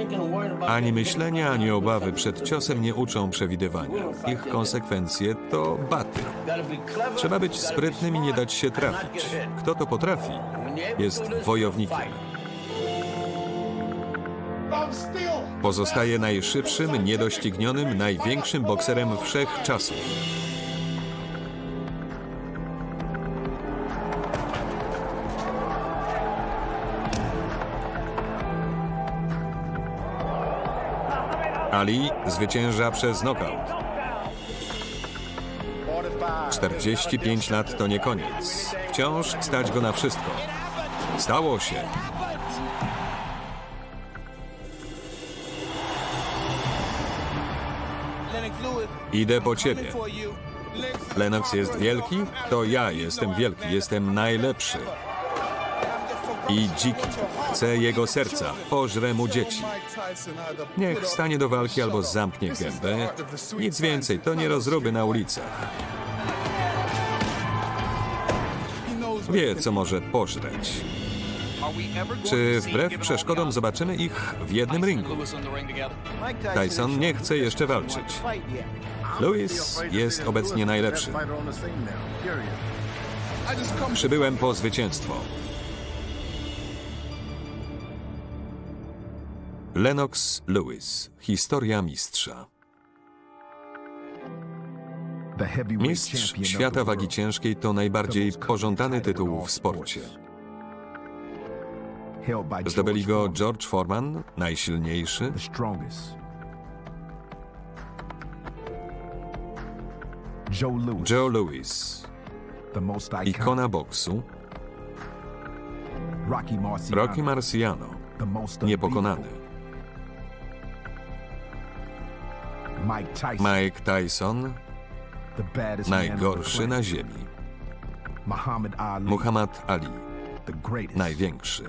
Ani myślenia, ani obawy przed ciosem nie uczą przewidywania. Ich konsekwencje to baty. Trzeba być sprytnym i nie dać się trafić. Kto to potrafi, jest wojownikiem. Pozostaje najszybszym, niedoścignionym, największym bokserem wszechczasów. Ali zwycięża przez knockout. 45 lat to nie koniec. Wciąż stać go na wszystko. Stało się. Idę po ciebie. Lennox jest wielki? To ja jestem wielki. Jestem najlepszy. I dziki. Chcę jego serca. Pożrę mu dzieci. Niech stanie do walki albo zamknie gębę. Nic więcej. To nie rozruby na ulicach. Wie, co może pożreć. Czy wbrew przeszkodom zobaczymy ich w jednym ringu? Tyson nie chce jeszcze walczyć. Lewis jest obecnie najlepszy. Przybyłem po zwycięstwo. Lennox Lewis. Historia mistrza. Mistrz świata wagi ciężkiej to najbardziej pożądany tytuł w sporcie. Zdobyli go George Foreman, najsilniejszy, Joe Louis, ikona boksu, Rocky Marciano, niepokonany, Mike Tyson, najgorszy na ziemi, Muhammad Ali, największy.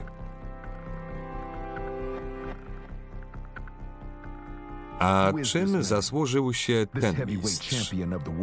A czym zasłużył się ten mistrz?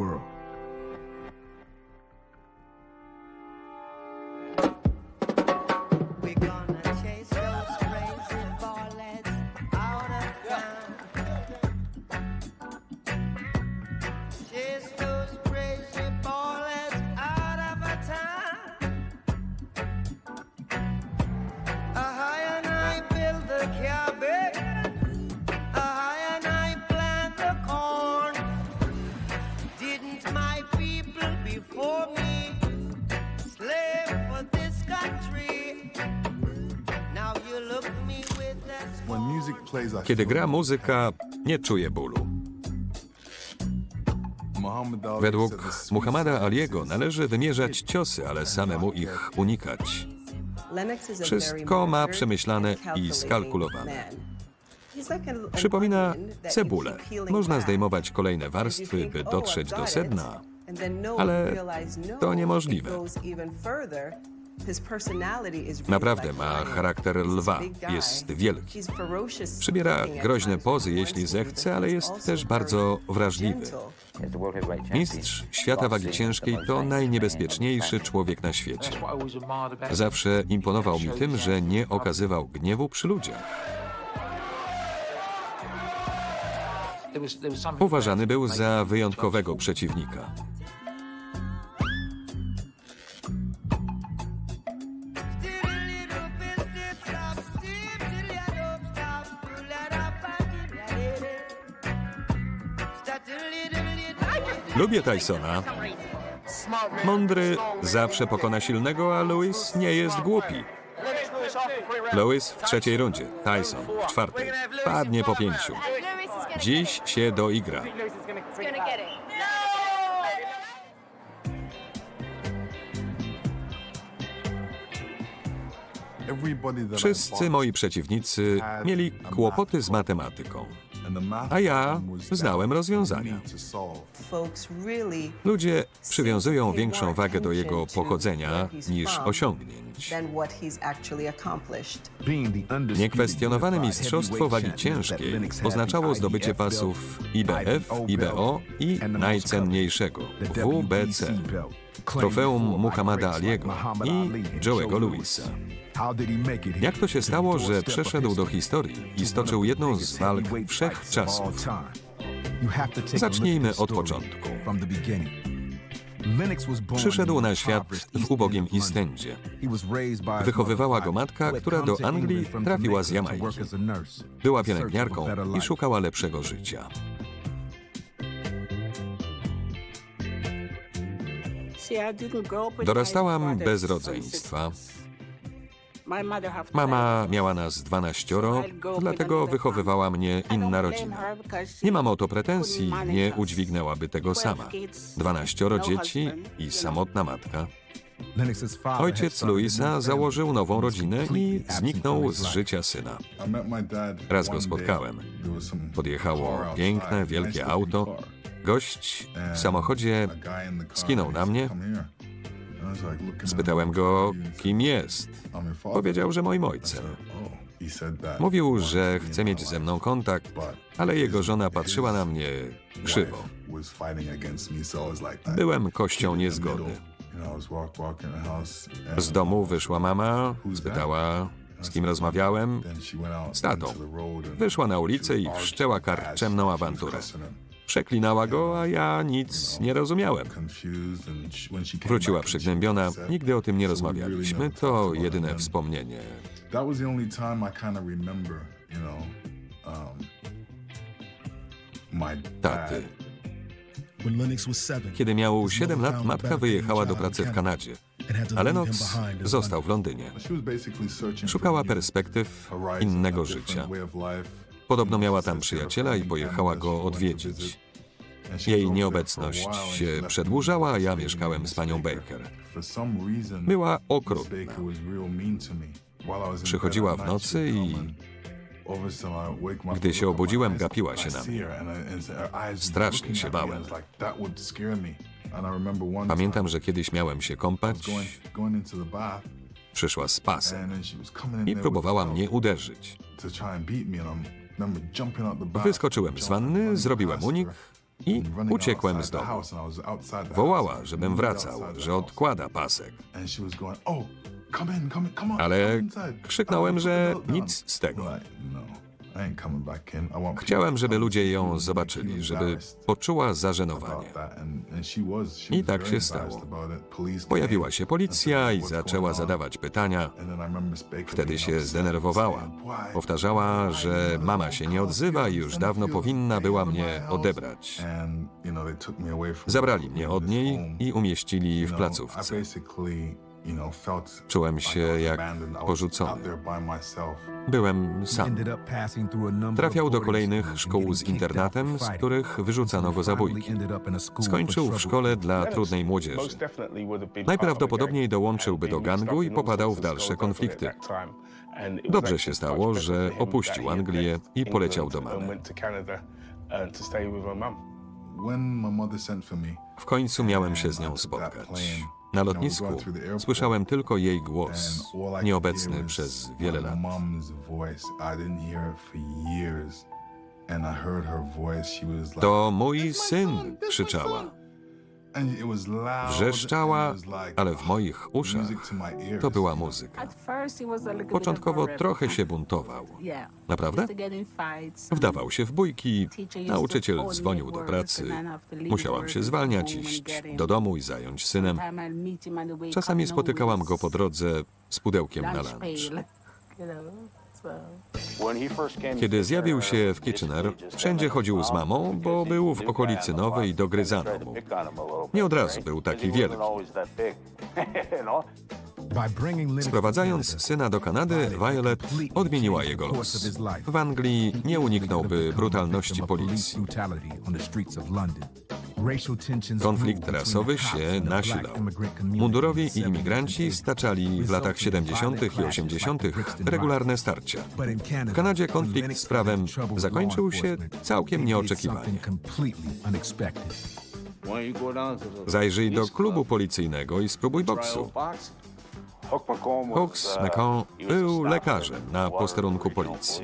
Kiedy gra muzyka, nie czuje bólu. Według Muhammada Aliego należy wymierzać ciosy, ale samemu ich unikać. Wszystko ma przemyślane i skalkulowane. Przypomina cebulę. Można zdejmować kolejne warstwy, by dotrzeć do sedna, ale to niemożliwe. Naprawdę ma charakter lwa, jest wielki. Przybiera groźne pozy, jeśli zechce, ale jest też bardzo wrażliwy. Mistrz świata wagi ciężkiej to najniebezpieczniejszy człowiek na świecie. Zawsze imponował mi tym, że nie okazywał gniewu przy ludziach. Uważany był za wyjątkowego przeciwnika. Lubię Tysona. Mądry zawsze pokona silnego, a Lewis nie jest głupi. Lewis w trzeciej rundzie, Tyson w czwartej. Padnie po 5. Dziś się doigra. Wszyscy moi przeciwnicy mieli kłopoty z matematyką, a ja znałem rozwiązania. Ludzie przywiązują większą wagę do jego pochodzenia niż osiągnięć. Niekwestionowane mistrzostwo wagi ciężkiej oznaczało zdobycie pasów IBF, IBO i najcenniejszego WBC, trofeum Muhammada Aliego i Joe'ego Louisa. Jak to się stało, że przeszedł do historii i stoczył jedną z walk wszechczasów? Zacznijmy od początku. Przyszedł na świat w ubogim East Endzie. Wychowywała go matka, która do Anglii trafiła z Jamajki. Była pielęgniarką i szukała lepszego życia. Dorastałam bez rodzeństwa. Mama miała nas 12, dlatego wychowywała mnie inna rodzina. Nie mam o to pretensji, nie udźwignęłaby tego sama. 12 dzieci i samotna matka. Ojciec Louisa założył nową rodzinę i zniknął z życia syna. Raz go spotkałem. Podjechało piękne, wielkie auto. Gość w samochodzie skinął na mnie. Spytałem go, kim jest. Powiedział, że moim ojcem. Mówił, że chce mieć ze mną kontakt, ale jego żona patrzyła na mnie krzywo. Byłem kością niezgody. Z domu wyszła mama, spytała, z kim rozmawiałem. Z tatą. Wyszła na ulicę i wszczęła karczemną awanturę. Przeklinała go, a ja nic nie rozumiałem. Wróciła przygnębiona. Nigdy o tym nie rozmawialiśmy. To jedyne wspomnienie. Taty. Kiedy miał 7 lat, matka wyjechała do pracy w Kanadzie, a Lennox został w Londynie. Szukała perspektyw innego życia. Podobno miała tam przyjaciela i pojechała go odwiedzić. Jej nieobecność się przedłużała, a ja mieszkałem z panią Baker. Była okrutna. Przychodziła w nocy i gdy się obudziłem, gapiła się na mnie. Strasznie się bałem. Pamiętam, że kiedyś miałem się kąpać. Przyszła z pasem i próbowała mnie uderzyć. Wyskoczyłem z wanny, zrobiłem unik i uciekłem z domu. Wołała, żebym wracał, że odkłada pasek. Ale krzyknąłem, że nic z tego. Chciałem, żeby ludzie ją zobaczyli, żeby poczuła zażenowanie. I tak się stało. Pojawiła się policja i zaczęła zadawać pytania. Wtedy się zdenerwowała. Powtarzała, że mama się nie odzywa i już dawno powinna była mnie odebrać. Zabrali mnie od niej i umieścili w placówce. Czułem się jak porzucony. Byłem sam. Trafiał do kolejnych szkół z internatem, z których wyrzucano go za bójki. Skończył w szkole dla trudnej młodzieży. Najprawdopodobniej dołączyłby do gangu i popadał w dalsze konflikty. Dobrze się stało, że opuścił Anglię i poleciał do mamy. W końcu miałem się z nią spotkać. Na lotnisku słyszałem tylko jej głos, nieobecny przez wiele lat. To mój syn, krzyczała. Wrzeszczała, ale w moich uszach to była muzyka. Początkowo trochę się buntował. Naprawdę? Wdawał się w bójki, nauczyciel dzwonił do pracy. Musiałam się zwalniać, iść do domu i zająć synem. Czasami spotykałam go po drodze z pudełkiem na lunch. Kiedy zjawił się w Kitchener, wszędzie chodził z mamą, bo był w okolicy Nowej i dogryzano mu. Nie od razu był taki wielki. Sprowadzając syna do Kanady, Violet odmieniła jego los. W Anglii nie uniknąłby brutalności policji. Konflikt rasowy się nasilał. Mundurowi i imigranci staczali w latach 70. i 80. regularne starcia. W Kanadzie konflikt z prawem zakończył się całkiem nieoczekiwanie. Zajrzyj do klubu policyjnego i spróbuj boksu. Hooks McCone był lekarzem na posterunku policji.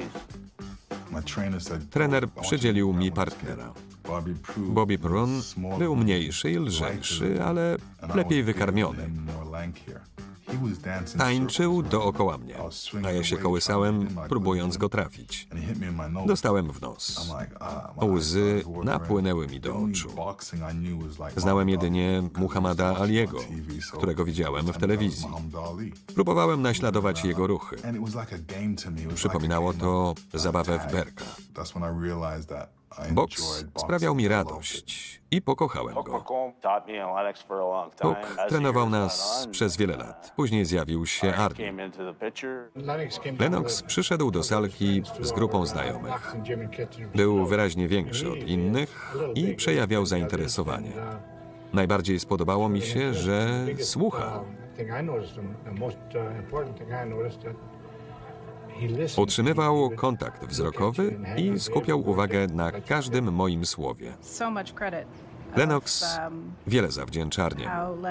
Trener przydzielił mi partnera. Bobby Prun był mniejszy i lżejszy, ale lepiej wykarmiony. Tańczył dookoła mnie, a ja się kołysałem, próbując go trafić. Dostałem w nos. Łzy napłynęły mi do oczu. Znałem jedynie Muhammada Aliego, którego widziałem w telewizji. Próbowałem naśladować jego ruchy. Przypominało to zabawę w berka. Boks sprawiał mi radość i pokochałem go. Puk trenował nas przez wiele lat. Później zjawił się Arnie. Lennox przyszedł do salki z grupą znajomych. Był wyraźnie większy od innych i przejawiał zainteresowanie. Najbardziej spodobało mi się, że słucha. Utrzymywał kontakt wzrokowy i skupiał uwagę na każdym moim słowie. Lennox wiele zawdzięcza Arnie.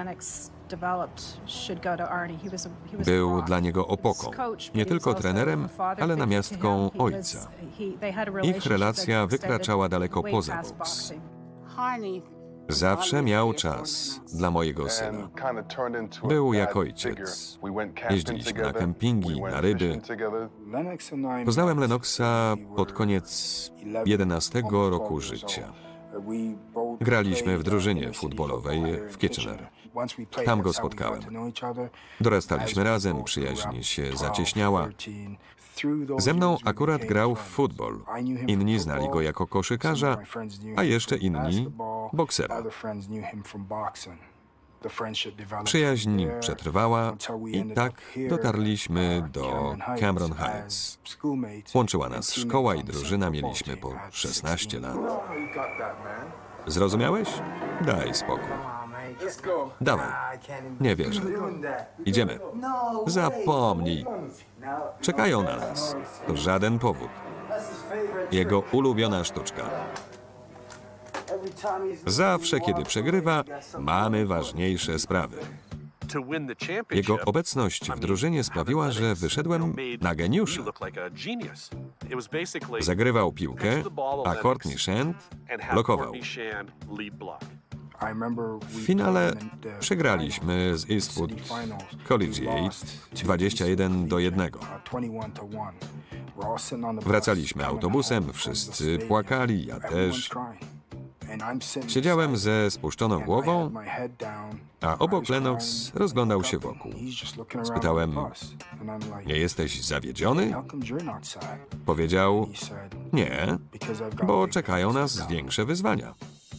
Był dla niego opoką, nie tylko trenerem, ale namiastką ojca. Ich relacja wykraczała daleko poza boks. Zawsze miał czas dla mojego syna. Był jak ojciec. Jeździliśmy na kempingi, na ryby. Poznałem Lennoxa pod koniec 11 roku życia. Graliśmy w drużynie futbolowej w Kitchener. Tam go spotkałem. Dorastaliśmy razem, przyjaźń się zacieśniała. Ze mną akurat grał w futbol. Inni znali go jako koszykarza, a jeszcze inni boksera. Przyjaźń przetrwała i tak dotarliśmy do Cameron Heights. Łączyła nas szkoła i drużyna, mieliśmy po 16 lat. Zrozumiałeś? Daj spokój. Dawaj. Nie wierzę. Idziemy. Zapomnij. Czekają na nas. To żaden powód. Jego ulubiona sztuczka. Zawsze, kiedy przegrywa, mamy ważniejsze sprawy. Jego obecność w drużynie sprawiła, że wyszedłem na geniusza. Zagrywał piłkę, a Courtney Shand blokował. W finale przegraliśmy z Eastwood Collegiate 21-1. Wracaliśmy autobusem, wszyscy płakali, ja też. Siedziałem ze spuszczoną głową, a obok Lennox rozglądał się wokół. Spytałem, nie jesteś zawiedziony? Powiedział, nie, bo czekają nas większe wyzwania.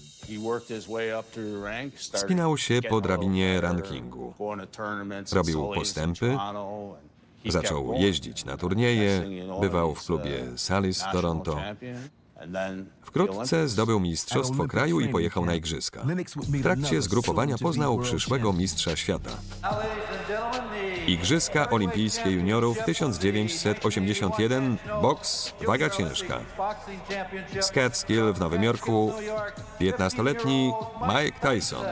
Wspinał się po drabinie rankingu. Robił postępy, zaczął jeździć na turnieje, bywał w klubie Sallis w Toronto. Wkrótce zdobył mistrzostwo kraju i pojechał na igrzyska. W trakcie zgrupowania poznał przyszłego mistrza świata. Igrzyska olimpijskie juniorów 1981, boks, waga ciężka. Z Catskill w Nowym Jorku 15-letni Mike Tyson.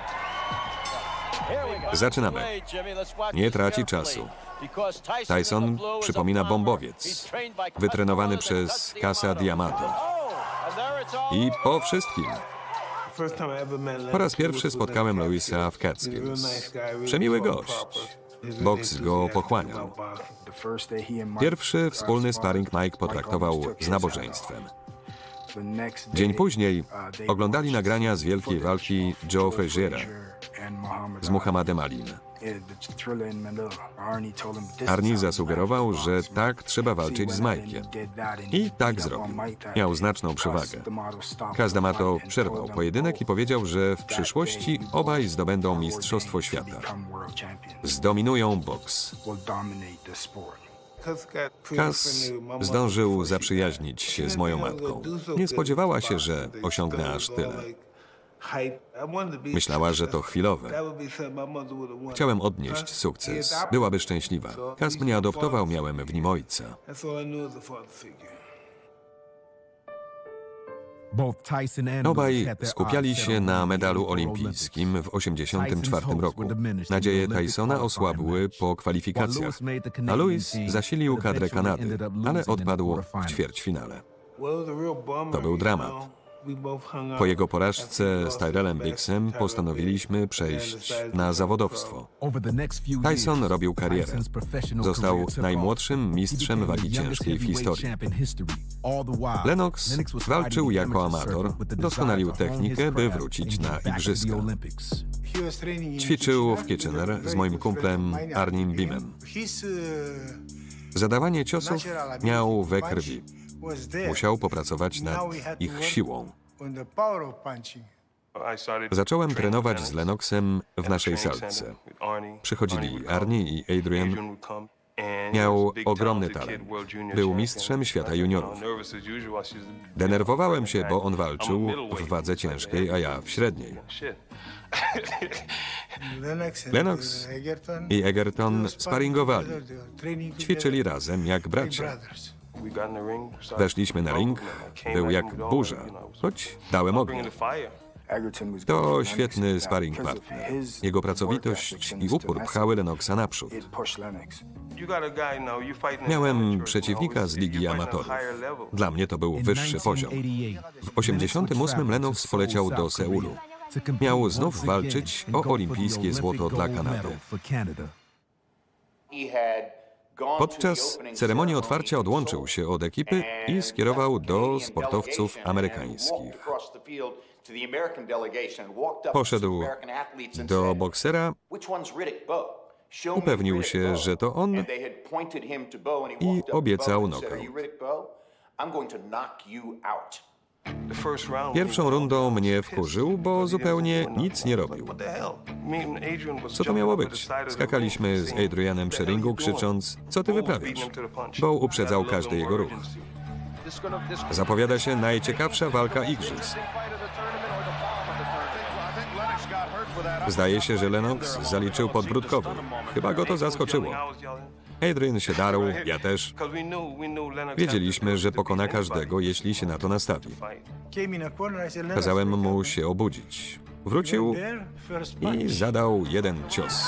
Zaczynamy. Nie traci czasu. Tyson przypomina bombowiec, wytrenowany przez Casa D'Amato. I po wszystkim. Po raz pierwszy spotkałem Louisa w Catskills. Przemiły gość. Boks go pochłaniał. Pierwszy wspólny sparring Mike potraktował z nabożeństwem. Dzień później oglądali nagrania z wielkiej walki Joe Fraziera z Muhammadem Alim. Arnie zasugerował, że tak trzeba walczyć z Mike'iem. I tak zrobił. Miał znaczną przewagę. Cas D'Amato przerwał pojedynek i powiedział, że w przyszłości obaj zdobędą mistrzostwo świata. Zdominują boks. Cas zdążył zaprzyjaźnić się z moją matką. Nie spodziewała się, że osiągnę aż tyle. Myślała, że to chwilowe. Chciałem odnieść sukces. Byłaby szczęśliwa. Cas mnie adoptował, miałem w nim ojca. Obaj skupiali się na medalu olimpijskim w 1984 roku. Nadzieje Tysona osłabły po kwalifikacjach, a Louis zasilił kadrę Kanady, ale odpadł w ćwierćfinale. To był dramat. Po jego porażce z Tyrellem Biggsem postanowiliśmy przejść na zawodowstwo. Tyson robił karierę. Został najmłodszym mistrzem wagi ciężkiej w historii. Lennox walczył jako amator, doskonalił technikę, by wrócić na igrzyska. Ćwiczył w Kitchener z moim kumplem Arnim Beamem. Zadawanie ciosów miał we krwi. Musiał popracować nad ich siłą. Zacząłem trenować z Lennoxem w naszej salce. Przychodzili Arnie i Adrian. Miał ogromny talent. Był mistrzem świata juniorów. Denerwowałem się, bo on walczył w wadze ciężkiej, a ja w średniej. Lennox i Egerton sparingowali. Ćwiczyli razem jak bracia. Weszliśmy na ring, był jak burza, choć dałem ognia. To świetny sparring partner. Jego pracowitość i upór pchały Lennoxa naprzód. Miałem przeciwnika z Ligi Amatorów. Dla mnie to był wyższy poziom. W 1988 Lennox poleciał do Seulu. Miał znów walczyć o olimpijskie złoto dla Kanady. Podczas ceremonii otwarcia odłączył się od ekipy i skierował do sportowców amerykańskich. Poszedł do boksera, upewnił się, że to on i obiecał nokaut. Pierwszą rundą mnie wkurzył, bo zupełnie nic nie robił. Co to miało być? Skakaliśmy z Adrianem przy ringu, krzycząc: co ty wyprawiasz? Bo uprzedzał każdy jego ruch. Zapowiada się najciekawsza walka igrzysk. Zdaje się, że Lennox zaliczył podbródkowy. Chyba go to zaskoczyło. Adrian się darł, ja też. Wiedzieliśmy, że pokona każdego, jeśli się na to nastawi. Kazałem mu się obudzić. Wrócił i zadał jeden cios.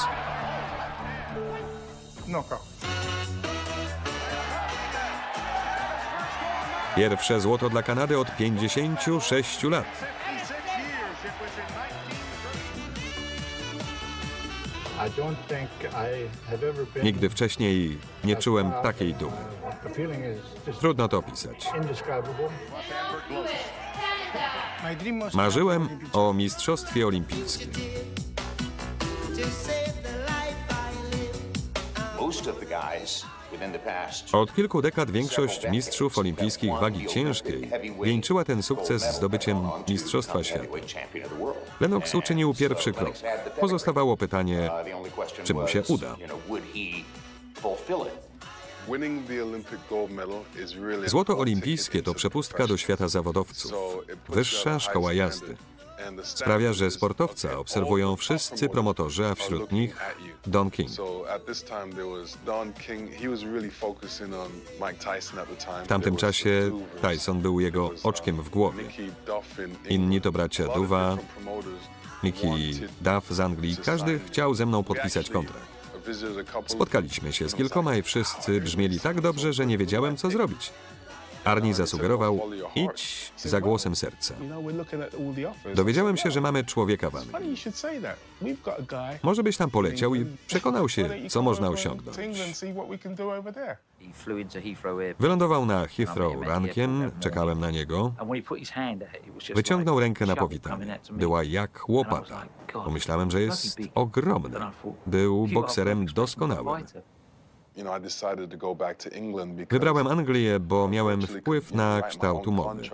Pierwsze złoto dla Kanady od 56 lat. Nigdy wcześniej nie czułem takiej dumy. Trudno to opisać. Marzyłem o mistrzostwie olimpijskim. Od kilku dekad większość mistrzów olimpijskich wagi ciężkiej wieńczyła ten sukces zdobyciem Mistrzostwa Świata. Lennox uczynił pierwszy krok. Pozostawało pytanie, czy mu się uda. Złoto olimpijskie to przepustka do świata zawodowców. Wyższa szkoła jazdy. Sprawia, że sportowca obserwują wszyscy promotorzy, a wśród nich Don King. W tamtym czasie Tyson był jego oczkiem w głowie. Inni to bracia Duva, Mickey Duff z Anglii. Każdy chciał ze mną podpisać kontrakt. Spotkaliśmy się z kilkoma i wszyscy brzmieli tak dobrze, że nie wiedziałem, co zrobić. Arnie zasugerował: idź za głosem serca. Dowiedziałem się, że mamy człowieka w Anglii. Może byś tam poleciał i przekonał się, co można osiągnąć. Wylądował na Heathrow rankiem, czekałem na niego. Wyciągnął rękę na powitanie. Była jak łopata. Pomyślałem, że jest ogromny. Był bokserem doskonałym. Wybrałem Anglię, bo miałem wpływ na kształt umowy.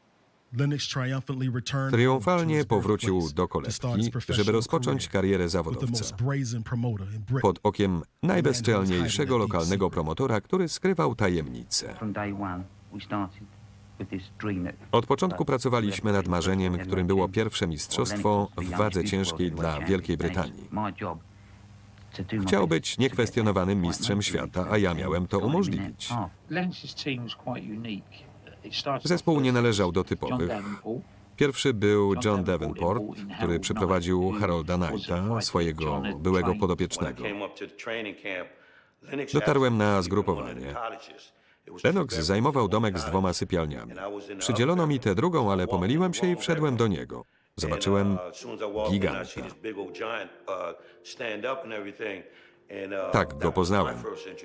Triumfalnie powrócił do kolebki, żeby rozpocząć karierę zawodowca. Pod okiem najbezczelniejszego lokalnego promotora, który skrywał tajemnicę. Od początku pracowaliśmy nad marzeniem, którym było pierwsze mistrzostwo w wadze ciężkiej dla Wielkiej Brytanii. Chciał być niekwestionowanym mistrzem świata, a ja miałem to umożliwić. Zespół nie należał do typowych. Pierwszy był John Davenport, który przyprowadził Harolda Knighta, swojego byłego podopiecznego. Dotarłem na zgrupowanie. Lennox zajmował domek z 2 sypialniami. Przydzielono mi tę drugą, ale pomyliłem się i wszedłem do niego. Zobaczyłem giganta. Tak go poznałem.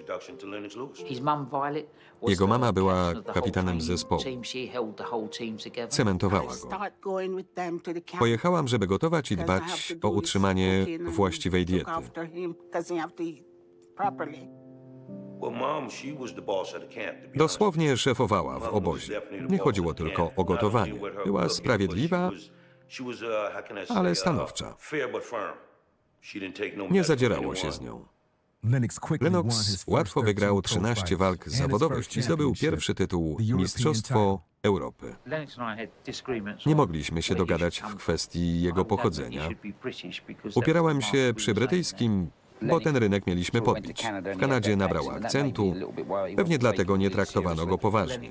Jego mama była kapitanem zespołu. Cementowała go. Pojechałam, żeby gotować i dbać o utrzymanie właściwej diety. Dosłownie szefowała w obozie. Nie chodziło tylko o gotowanie. Była sprawiedliwa, ale stanowcza. Nie zadzierało się z nią. Lennox łatwo wygrał 13 walk zawodowych i zdobył pierwszy tytuł Mistrzostwo Europy. Nie mogliśmy się dogadać w kwestii jego pochodzenia. Upierałem się przy brytyjskim, bo ten rynek mieliśmy podbić. W Kanadzie nabrał akcentu, pewnie dlatego nie traktowano go poważnie.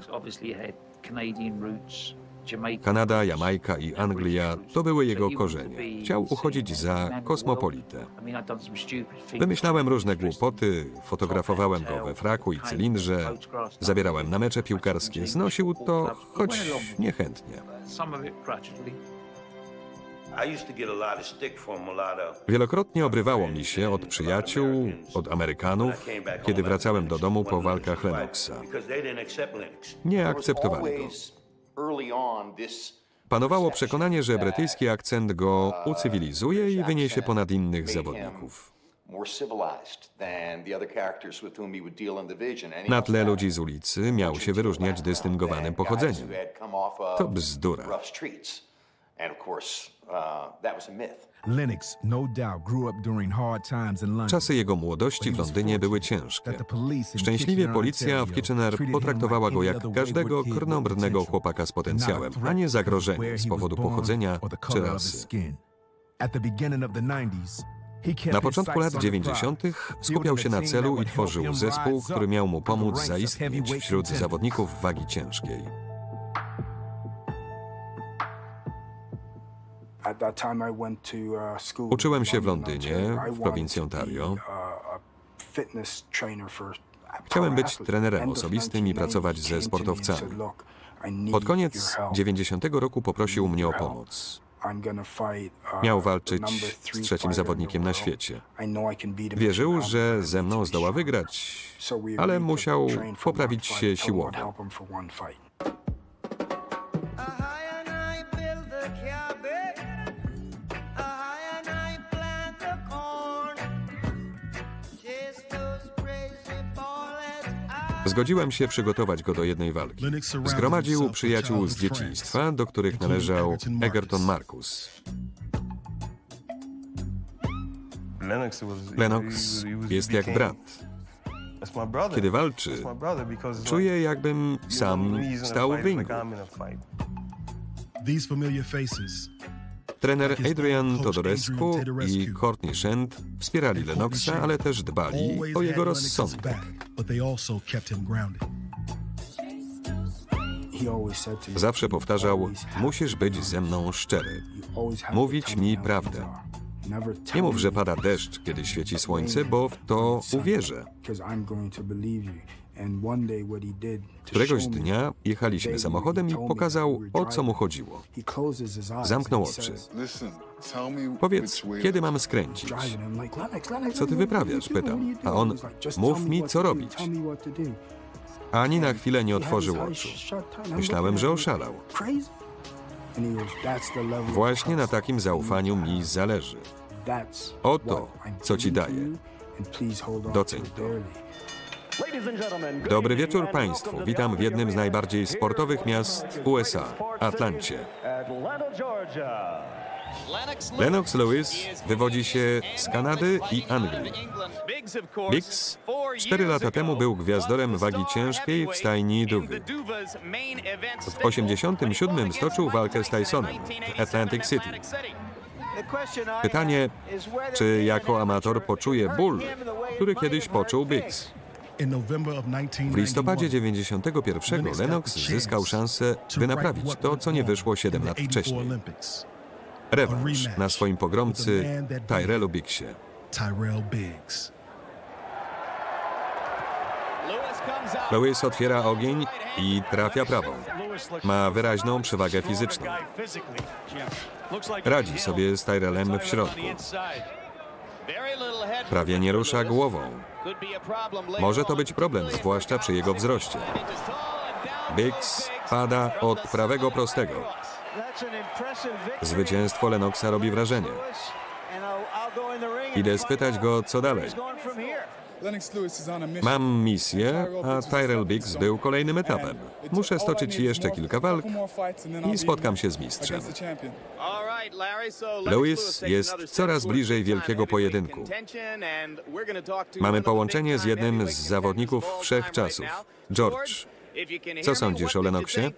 Kanada, Jamajka i Anglia to były jego korzenie. Chciał uchodzić za kosmopolitę. Wymyślałem różne głupoty, fotografowałem go we fraku i cylindrze, zabierałem na mecze piłkarskie. Znosił to, choć niechętnie. Wielokrotnie obrywało mi się od przyjaciół, od Amerykanów, kiedy wracałem do domu po walkach Lennoxa. Nie akceptowali go. Panowało przekonanie, że brytyjski akcent go ucywilizuje i wyniesie ponad innych zawodników. Na tle ludzi z ulicy miał się wyróżniać dystyngowanym pochodzeniem. To bzdura. Czasy jego młodości w Londynie były ciężkie. Szczęśliwie policja w Kitchener potraktowała go jak każdego krnąbrnego chłopaka z potencjałem, a nie zagrożenie z powodu pochodzenia czy rasy. Na początku lat 90. skupiał się na celu i tworzył zespół, który miał mu pomóc zaistnieć wśród zawodników wagi ciężkiej. Uczyłem się w Londynie, w prowincji Ontario. Chciałem być trenerem osobistym i pracować ze sportowcami. Pod koniec 90 roku poprosił mnie o pomoc. Miał walczyć z 3. zawodnikiem na świecie. Wierzył, że ze mną zdoła wygrać, ale musiał poprawić się siłowo. Zgodziłem się przygotować go do jednej walki. Zgromadził przyjaciół z dzieciństwa, do których należał Egerton Marcus. Lennox jest jak brat. Kiedy walczy, czuję, jakbym sam stał w ringu. Trener Adrian Todorescu i Courtney Shand wspierali Lennoxa, ale też dbali o jego rozsądek. Zawsze powtarzał: musisz być ze mną szczery, mówić mi prawdę. Nie mów, że pada deszcz, kiedy świeci słońce, bo w to uwierzę. Któregoś dnia jechaliśmy samochodem i pokazał, o co mu chodziło. Zamknął oczy. Powiedz, kiedy mam skręcić? Co ty wyprawiasz? Pytam. A on: mów mi, co robić. Ani na chwilę nie otworzył oczu. Myślałem, że oszalał. Właśnie na takim zaufaniu mi zależy. Oto, co ci daję. Doceń to. Dobry wieczór Państwu. Witam w jednym z najbardziej sportowych miast USA, Atlancie. Lennox Lewis wywodzi się z Kanady i Anglii. Biggs 4 lata temu był gwiazdorem wagi ciężkiej w stajni Duvy. W 1987 stoczył walkę z Tysonem w Atlantic City. Pytanie, czy jako amator poczuje ból, który kiedyś poczuł Biggs? W listopadzie 1991 Lennox zyskał szansę, by naprawić to, co nie wyszło 7 lat wcześniej. Rewanż na swoim pogromcy Tyrellu Biggsie. Lewis otwiera ogień i trafia prawą. Ma wyraźną przewagę fizyczną. Radzi sobie z Tyrellem w środku. Prawie nie rusza głową. Może to być problem, zwłaszcza przy jego wzroście. Biggs pada od prawego prostego. Zwycięstwo Lennoxa robi wrażenie. Idę spytać go, co dalej. Mam misję, a Tyrell Biggs był kolejnym etapem. Muszę stoczyć jeszcze kilka walk i spotkam się z mistrzem. Lewis jest coraz bliżej wielkiego pojedynku. Mamy połączenie z jednym z zawodników wszechczasów, George. Co sądzisz o Lennoxie?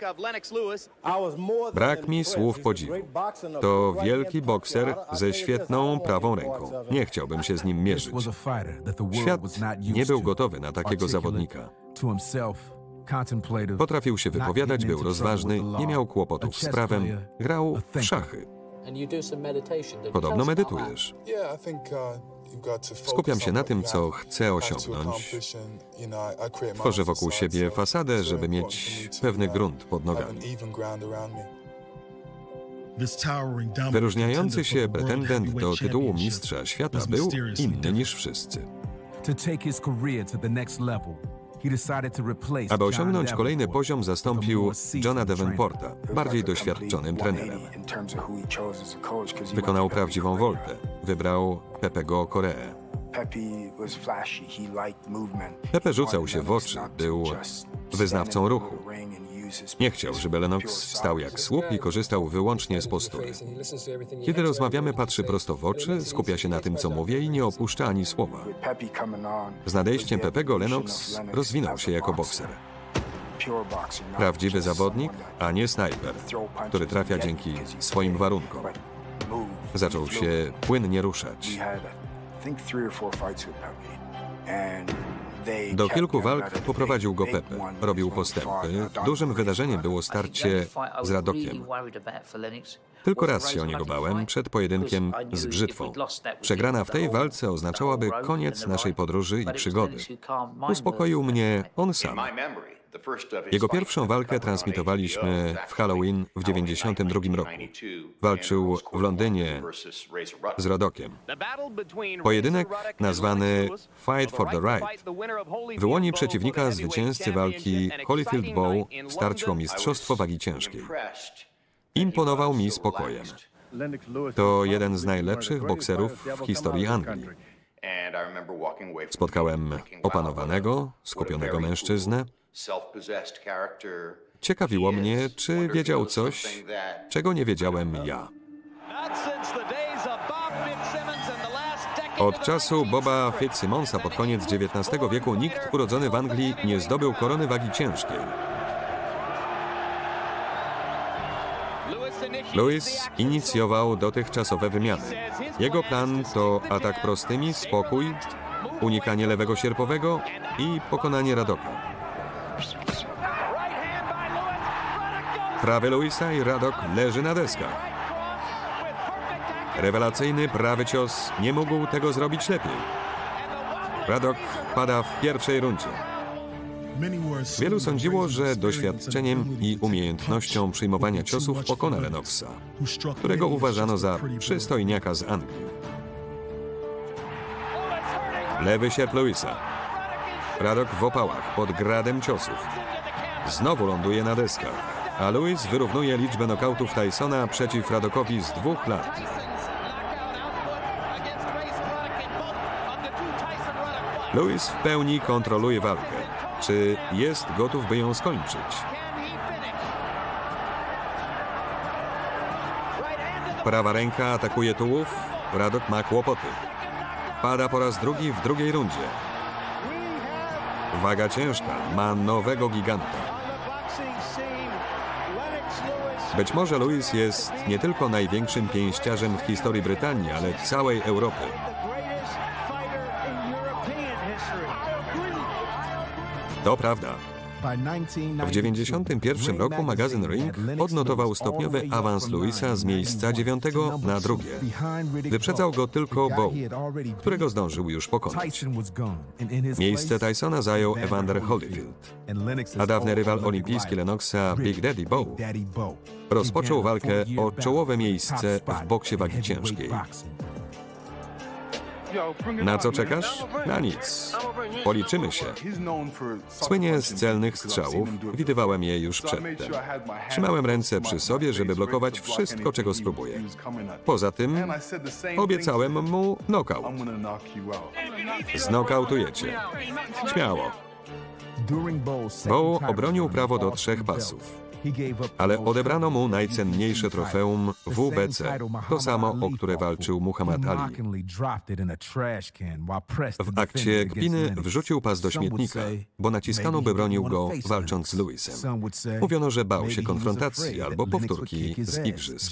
Brak mi słów podziwu. To wielki bokser ze świetną prawą ręką. Nie chciałbym się z nim mierzyć. Świat nie był gotowy na takiego zawodnika. Potrafił się wypowiadać, był rozważny, nie miał kłopotów z prawem, grał w szachy. Podobno medytujesz. Skupiam się na tym, co chcę osiągnąć. Tworzę wokół siebie fasadę, żeby mieć pewny grunt pod nogami. Wyróżniający się pretendent do tytułu mistrza świata był inny niż wszyscy. Aby osiągnąć kolejny poziom, zastąpił Johna Davenporta, bardziej doświadczonym trenerem. Wykonał prawdziwą woltę. Wybrał Pepego Coreę. Pepe rzucał się w oczy, był wyznawcą ruchu. Nie chciał, żeby Lennox stał jak słup i korzystał wyłącznie z postury. Kiedy rozmawiamy, patrzy prosto w oczy, skupia się na tym, co mówię i nie opuszcza ani słowa. Z nadejściem Pepego Lennox rozwinął się jako bokser. Prawdziwy zawodnik, a nie snajper, który trafia dzięki swoim warunkom. Zaczął się płynnie ruszać. Do kilku walk poprowadził go Pepe. Robił postępy. Dużym wydarzeniem było starcie z Radokiem. Tylko raz się o niego bałem, przed pojedynkiem z Brzytwą. Przegrana w tej walce oznaczałaby koniec naszej podróży i przygody. Uspokoił mnie on sam. Jego pierwszą walkę transmitowaliśmy w Halloween w 1992 roku. Walczył w Londynie z Radokiem. Pojedynek, nazwany Fight for the Right, wyłoni przeciwnika zwycięzcy walki Holyfield Bowe w starciu o mistrzostwo wagi ciężkiej. Imponował mi spokojem. To jeden z najlepszych bokserów w historii Anglii. Spotkałem opanowanego, skupionego mężczyznę. Ciekawiło mnie, czy wiedział coś, czego nie wiedziałem ja. Od czasu Boba Fitzsimonsa pod koniec XIX wieku nikt urodzony w Anglii nie zdobył korony wagi ciężkiej. Lewis inicjował dotychczasowe wymiany. Jego plan to atak prostymi, spokój, unikanie lewego sierpowego i pokonanie Radoka. Prawy Lewisa i Radok leży na deskach. Rewelacyjny prawy cios, nie mógł tego zrobić lepiej. Radok pada w pierwszej rundzie. Wielu sądziło, że doświadczeniem i umiejętnością przyjmowania ciosów pokona Lennoxa, którego uważano za przystojniaka z Anglii. Lewy sierp Lewisa. Radok w opałach, pod gradem ciosów. Znowu ląduje na deskach, a Lewis wyrównuje liczbę nokautów Tysona przeciw Radokowi z 2 lat. Lewis w pełni kontroluje walkę. Czy jest gotów, by ją skończyć? Prawa ręka atakuje tułów. Radok ma kłopoty. Pada po raz drugi w drugiej rundzie. Waga ciężka ma nowego giganta. Być może Lewis jest nie tylko największym pięściarzem w historii Brytanii, ale całej Europy. To prawda. W 1991 roku magazyn Ring odnotował stopniowy awans Lewisa z miejsca 9. na 2. Wyprzedzał go tylko Bowe, którego zdążył już pokonać. Miejsce Tysona zajął Evander Holyfield, a dawny rywal olimpijski Lennoxa Big Daddy Bowe rozpoczął walkę o czołowe miejsce w boksie wagi ciężkiej. Na co czekasz? Na nic. Policzymy się. Słynie z celnych strzałów, widywałem je już przedtem. Trzymałem ręce przy sobie, żeby blokować wszystko, czego spróbuję. Poza tym obiecałem mu nokaut. Znokautujecie. Śmiało. Bowe obronił prawo do 3 pasów. Ale odebrano mu najcenniejsze trofeum WBC, to samo, o które walczył Muhammad Ali. W akcie kpiny wrzucił pas do śmietnika, bo naciskano, by bronił go, walcząc z Lewisem. Mówiono, że bał się konfrontacji albo powtórki z igrzysk.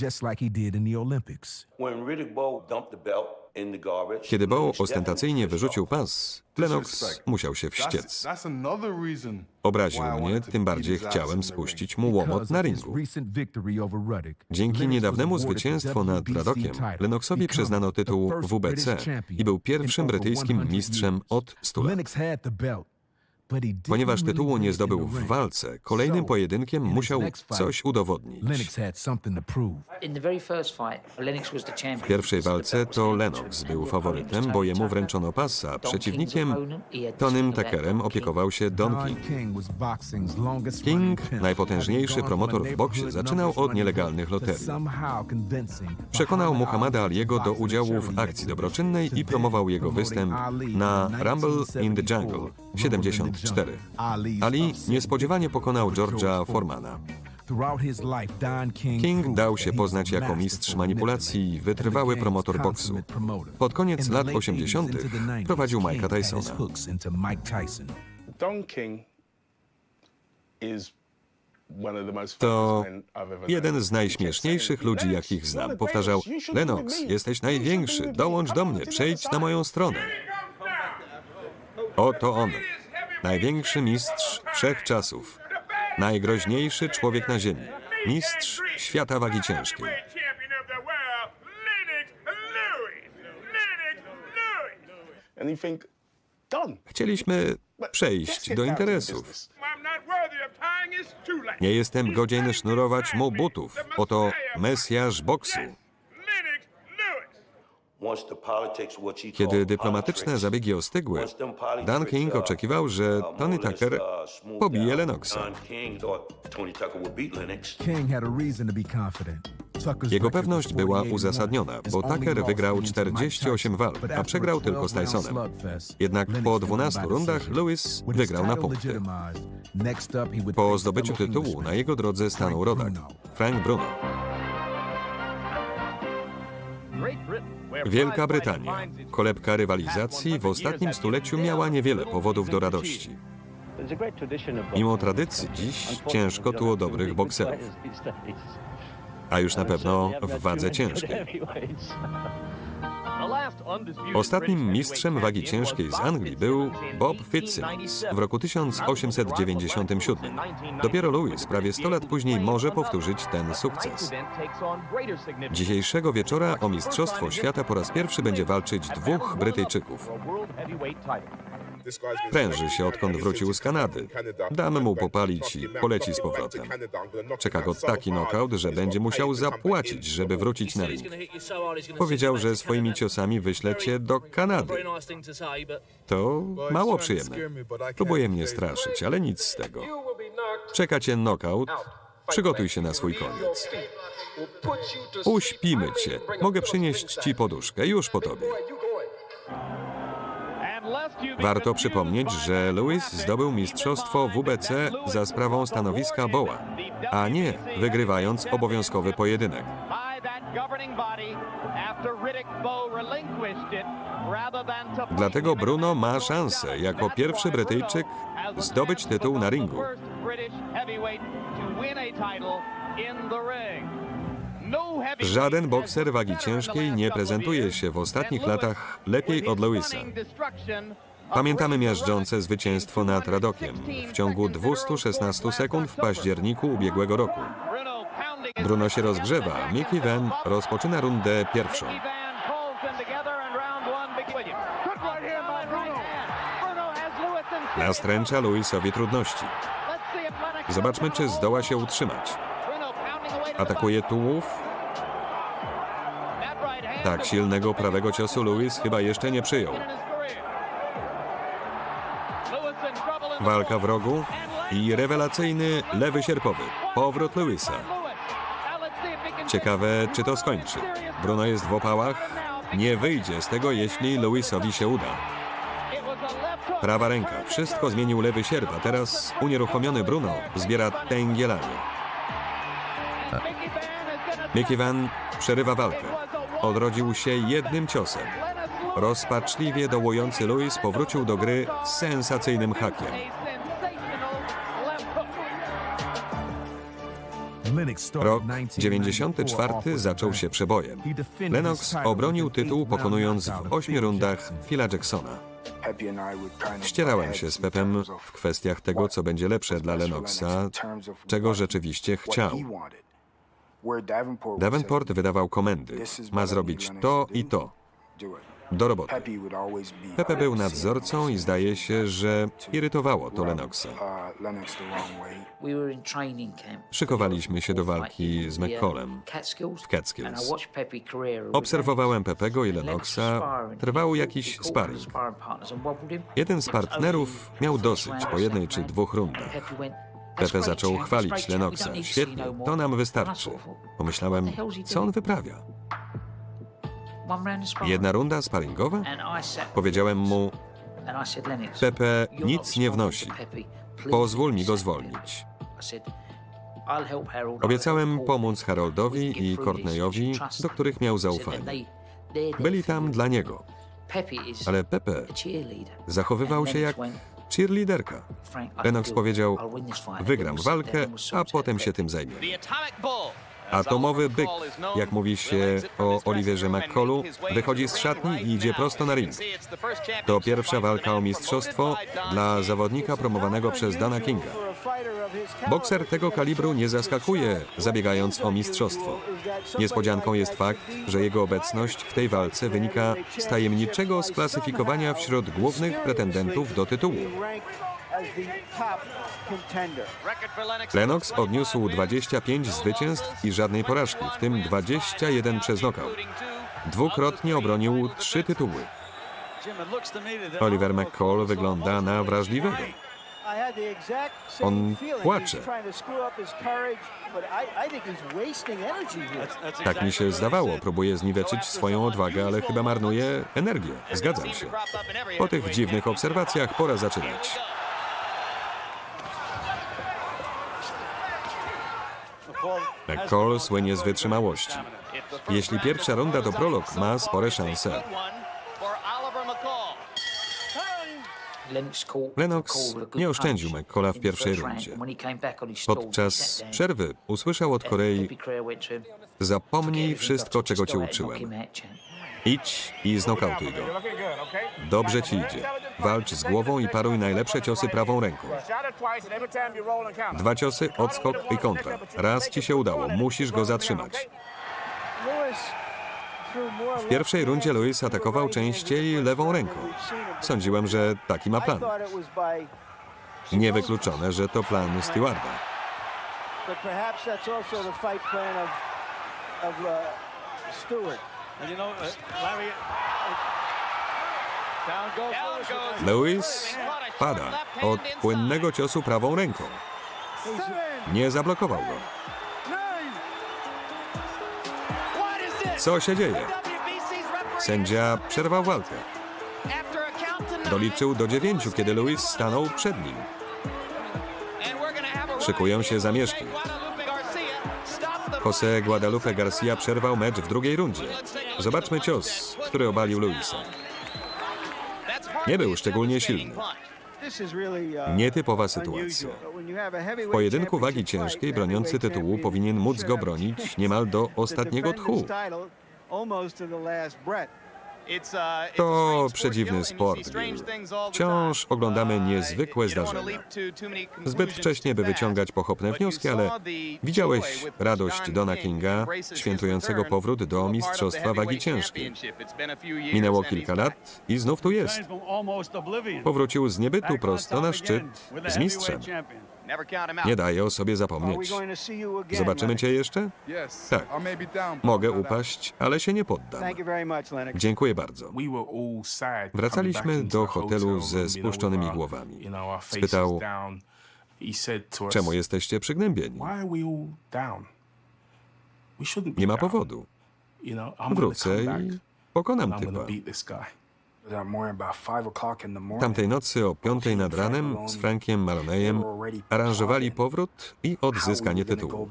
Kiedy Bowe ostentacyjnie wyrzucił pas, Lennox musiał się wściec. Obraził mnie, tym bardziej chciałem spuścić mu łomot na ringu. Dzięki niedawnemu zwycięstwu nad Radokiem Lennoxowi przyznano tytuł WBC i był pierwszym brytyjskim mistrzem od 100 lat. Ponieważ tytułu nie zdobył w walce, kolejnym pojedynkiem musiał coś udowodnić. W pierwszej walce to Lennox był faworytem, bo jemu wręczono pas, a przeciwnikiem, Tonym Tuckerem, opiekował się Don King. King, najpotężniejszy promotor w boksie, zaczynał od nielegalnych loterii. Przekonał Muhammada Aliego do udziału w akcji dobroczynnej i promował jego występ na Rumble in the Jungle 74. Ali niespodziewanie pokonał George'a Foramana. King dał się poznać jako mistrz manipulacji i wytrwały promotor boksu. Pod koniec lat 80. prowadził Mike'a Tysona. To jeden z najśmieszniejszych ludzi, jakich znam. Powtarzał: Lennox, jesteś największy, dołącz do mnie, przejdź na moją stronę. Oto on. Największy mistrz wszechczasów. Najgroźniejszy człowiek na ziemi. Mistrz świata wagi ciężkiej. Chcieliśmy przejść do interesów. Nie jestem godzien sznurować mu butów. Oto mesjasz boksu. Kiedy dyplomatyczne zabiegi ostygły, Don King oczekiwał, że Tony Tucker pobije Lennoxa. Jego pewność była uzasadniona, bo Tucker wygrał 48 walk, a przegrał tylko z Tysonem. Jednak po 12 rundach Lewis wygrał na punkty. Po zdobyciu tytułu na jego drodze stanął rodak, Frank Bruno. Wielka Brytania, kolebka rywalizacji, w ostatnim stuleciu miała niewiele powodów do radości. Mimo tradycji dziś ciężko tu o dobrych bokserów, a już na pewno w wadze ciężkiej. Ostatnim mistrzem wagi ciężkiej z Anglii był Bob Fitzsimmons w roku 1897. Dopiero Lewis prawie 100 lat później może powtórzyć ten sukces. Dzisiejszego wieczora o Mistrzostwo Świata po raz pierwszy będzie walczyć 2 Brytyjczyków. Pręży się, odkąd wrócił z Kanady. Damy mu popalić i poleci z powrotem. Czeka go taki nokaut, że będzie musiał zapłacić, żeby wrócić na ring. Powiedział, że swoimi ciosami wyśle cię do Kanady. To mało przyjemne. Próbuje mnie straszyć, ale nic z tego. Czeka cię nokaut. Przygotuj się na swój koniec. Uśpimy cię. Mogę przynieść ci poduszkę już po tobie. Warto przypomnieć, że Lewis zdobył mistrzostwo WBC za sprawą stanowiska Bowa, a nie wygrywając obowiązkowy pojedynek. Dlatego Bruno ma szansę jako pierwszy Brytyjczyk zdobyć tytuł na ringu. Żaden bokser wagi ciężkiej nie prezentuje się w ostatnich latach lepiej od Lewisa. Pamiętamy miażdżące zwycięstwo nad Radokiem w ciągu 216 sekund w październiku ubiegłego roku. Bruno się rozgrzewa, Mickey Van rozpoczyna rundę pierwszą. Nastręcza Lewisowi trudności. Zobaczmy, czy zdoła się utrzymać. Atakuje tułów. Tak silnego prawego ciosu Lewis chyba jeszcze nie przyjął. Walka w rogu i rewelacyjny lewy sierpowy. Powrót Lewisa. Ciekawe, czy to skończy. Bruno jest w opałach. Nie wyjdzie z tego, jeśli Lewisowi się uda. Prawa ręka. Wszystko zmienił lewy sierp, a teraz unieruchomiony Bruno zbiera tęgielanie. Mickey Van przerywa walkę. Odrodził się jednym ciosem. Rozpaczliwie dołujący Lewis powrócił do gry z sensacyjnym hakiem. Rok 94 zaczął się przebojem. Lennox obronił tytuł, pokonując w 8 rundach Phila Jacksona. Ścierałem się z Pepem w kwestiach tego, co będzie lepsze dla Lennoxa, czego rzeczywiście chciał. Davenport wydawał komendy. Ma zrobić to i to. Do roboty. Pepe był nadzorcą i zdaje się, że irytowało to Lennoxa. Szykowaliśmy się do walki z McCallem w Catskills. Obserwowałem Pepego i Lennoxa. Trwał jakiś sparring. Jeden z partnerów miał dosyć po 1 czy 2 rundach. Pepe zaczął chwalić Lennoxa. Świetnie, to nam wystarczy. Pomyślałem, co on wyprawia? 1 runda sparingowa? Powiedziałem mu, Pepe nic nie wnosi. Pozwól mi go zwolnić. Obiecałem pomóc Haroldowi i Courtneyowi, do których miał zaufanie. Byli tam dla niego. Ale Pepe zachowywał się jak cheerleaderka. Lennox powiedział, wygram walkę, a potem się tym zajmie. Atomowy byk, jak mówi się o Oliverze McCallu, wychodzi z szatni i idzie prosto na ring. To pierwsza walka o mistrzostwo dla zawodnika promowanego przez Dana Kinga. Bokser tego kalibru nie zaskakuje, zabiegając o mistrzostwo. Niespodzianką jest fakt, że jego obecność w tej walce wynika z tajemniczego sklasyfikowania wśród głównych pretendentów do tytułu. Lennox odniósł 25 zwycięstw i żadnej porażki, w tym 21 przez nokaut. Dwukrotnie obronił 3 tytuły. Oliver McCall wygląda na wrażliwego. On płacze. Tak mi się zdawało. Próbuje zniweczyć swoją odwagę, ale chyba marnuje energię. Zgadzam się. Po tych dziwnych obserwacjach pora zaczynać. McCall słynie z wytrzymałości. Jeśli pierwsza runda to prolog, ma spore szanse. Lennox nie oszczędził McCalla w pierwszej rundzie. Podczas przerwy usłyszał od Korei: zapomnij wszystko, czego cię uczyłem. Idź i znokautuj go. Dobrze ci idzie. Walcz z głową i paruj najlepsze ciosy prawą ręką. 2 ciosy, odskok i kontra. Raz ci się udało, musisz go zatrzymać. W pierwszej rundzie Lewis atakował częściej lewą ręką. Sądziłem, że taki ma plan. Niewykluczone, że to plan Stewarda. Lewis pada od płynnego ciosu prawą ręką. Nie zablokował go. Co się dzieje? Sędzia przerwał walkę. Doliczył do 9, kiedy Lewis stanął przed nim. Szykują się zamieszki. José Guadalupe Garcia przerwał mecz w drugiej rundzie. Zobaczmy cios, który obalił Lewisa. Nie był szczególnie silny. Nietypowa sytuacja. W pojedynku wagi ciężkiej broniący tytułu powinien móc go bronić niemal do ostatniego tchu. To przedziwny sport, Bill. Wciąż oglądamy niezwykłe zdarzenia. Zbyt wcześnie, by wyciągać pochopne wnioski, ale widziałeś radość Dona Kinga, świętującego powrót do mistrzostwa wagi ciężkiej. Minęło kilka lat i znów tu jest. Powrócił z niebytu prosto na szczyt z mistrzem. Nie daję o sobie zapomnieć. Zobaczymy cię jeszcze? Tak. Mogę upaść, ale się nie poddam. Dziękuję bardzo. Wracaliśmy do hotelu ze spuszczonymi głowami. Spytał, czemu jesteście przygnębieni? Nie ma powodu. Wrócę i pokonam typa. Tamtej nocy o 5 nad ranem z Frankiem Maloneyem aranżowali powrót i odzyskanie tytułu.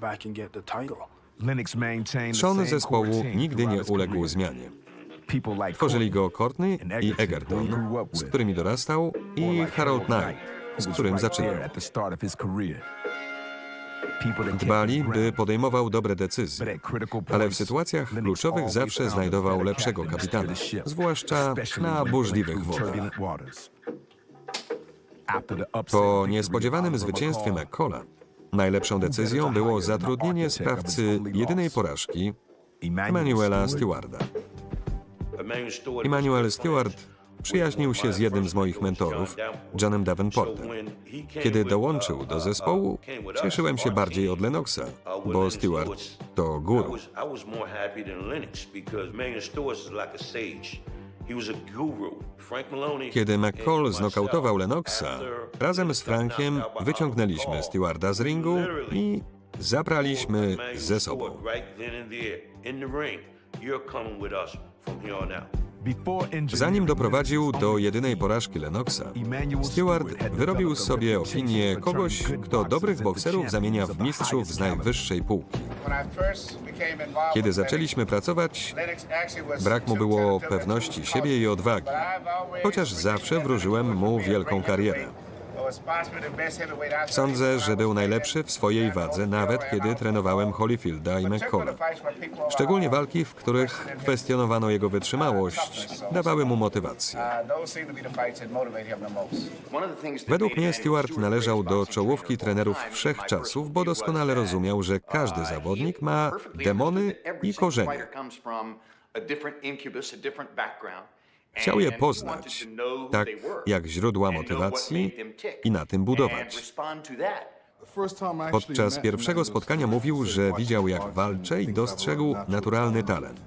Trzon zespołu nigdy nie uległ zmianie. Tworzyli go Courtney i Egerton, z którymi dorastał, i Harold Knight, z którym zaczynał. Dbali, by podejmował dobre decyzje, ale w sytuacjach kluczowych zawsze znajdował lepszego kapitana, zwłaszcza na burzliwych wodach. Po niespodziewanym zwycięstwie McCalla najlepszą decyzją było zatrudnienie sprawcy jedynej porażki, Emanuela Stewarda. Emanuel Steward przyjaźnił się z jednym z moich mentorów, Johnem Davenportem. Kiedy dołączył do zespołu, cieszyłem się bardziej od Lennoxa, bo Stewart to guru. Kiedy McCall znokautował Lennoxa, razem z Frankiem wyciągnęliśmy Stewarda z ringu i zabraliśmy ze sobą. Zanim doprowadził do jedynej porażki Lennoxa, Stewart wyrobił sobie opinię kogoś, kto dobrych bokserów zamienia w mistrzów z najwyższej półki. Kiedy zaczęliśmy pracować, brak mu było pewności siebie i odwagi, chociaż zawsze wróżyłem mu wielką karierę. Sądzę, że był najlepszy w swojej wadze, nawet kiedy trenowałem Holyfielda i McCalla. Szczególnie walki, w których kwestionowano jego wytrzymałość, dawały mu motywację. Według mnie Stewart należał do czołówki trenerów wszechczasów, bo doskonale rozumiał, że każdy zawodnik ma demony i korzenie. Chciał je poznać, tak jak źródła motywacji, i na tym budować. Podczas pierwszego spotkania mówił, że widział, jak walczę, i dostrzegł naturalny talent.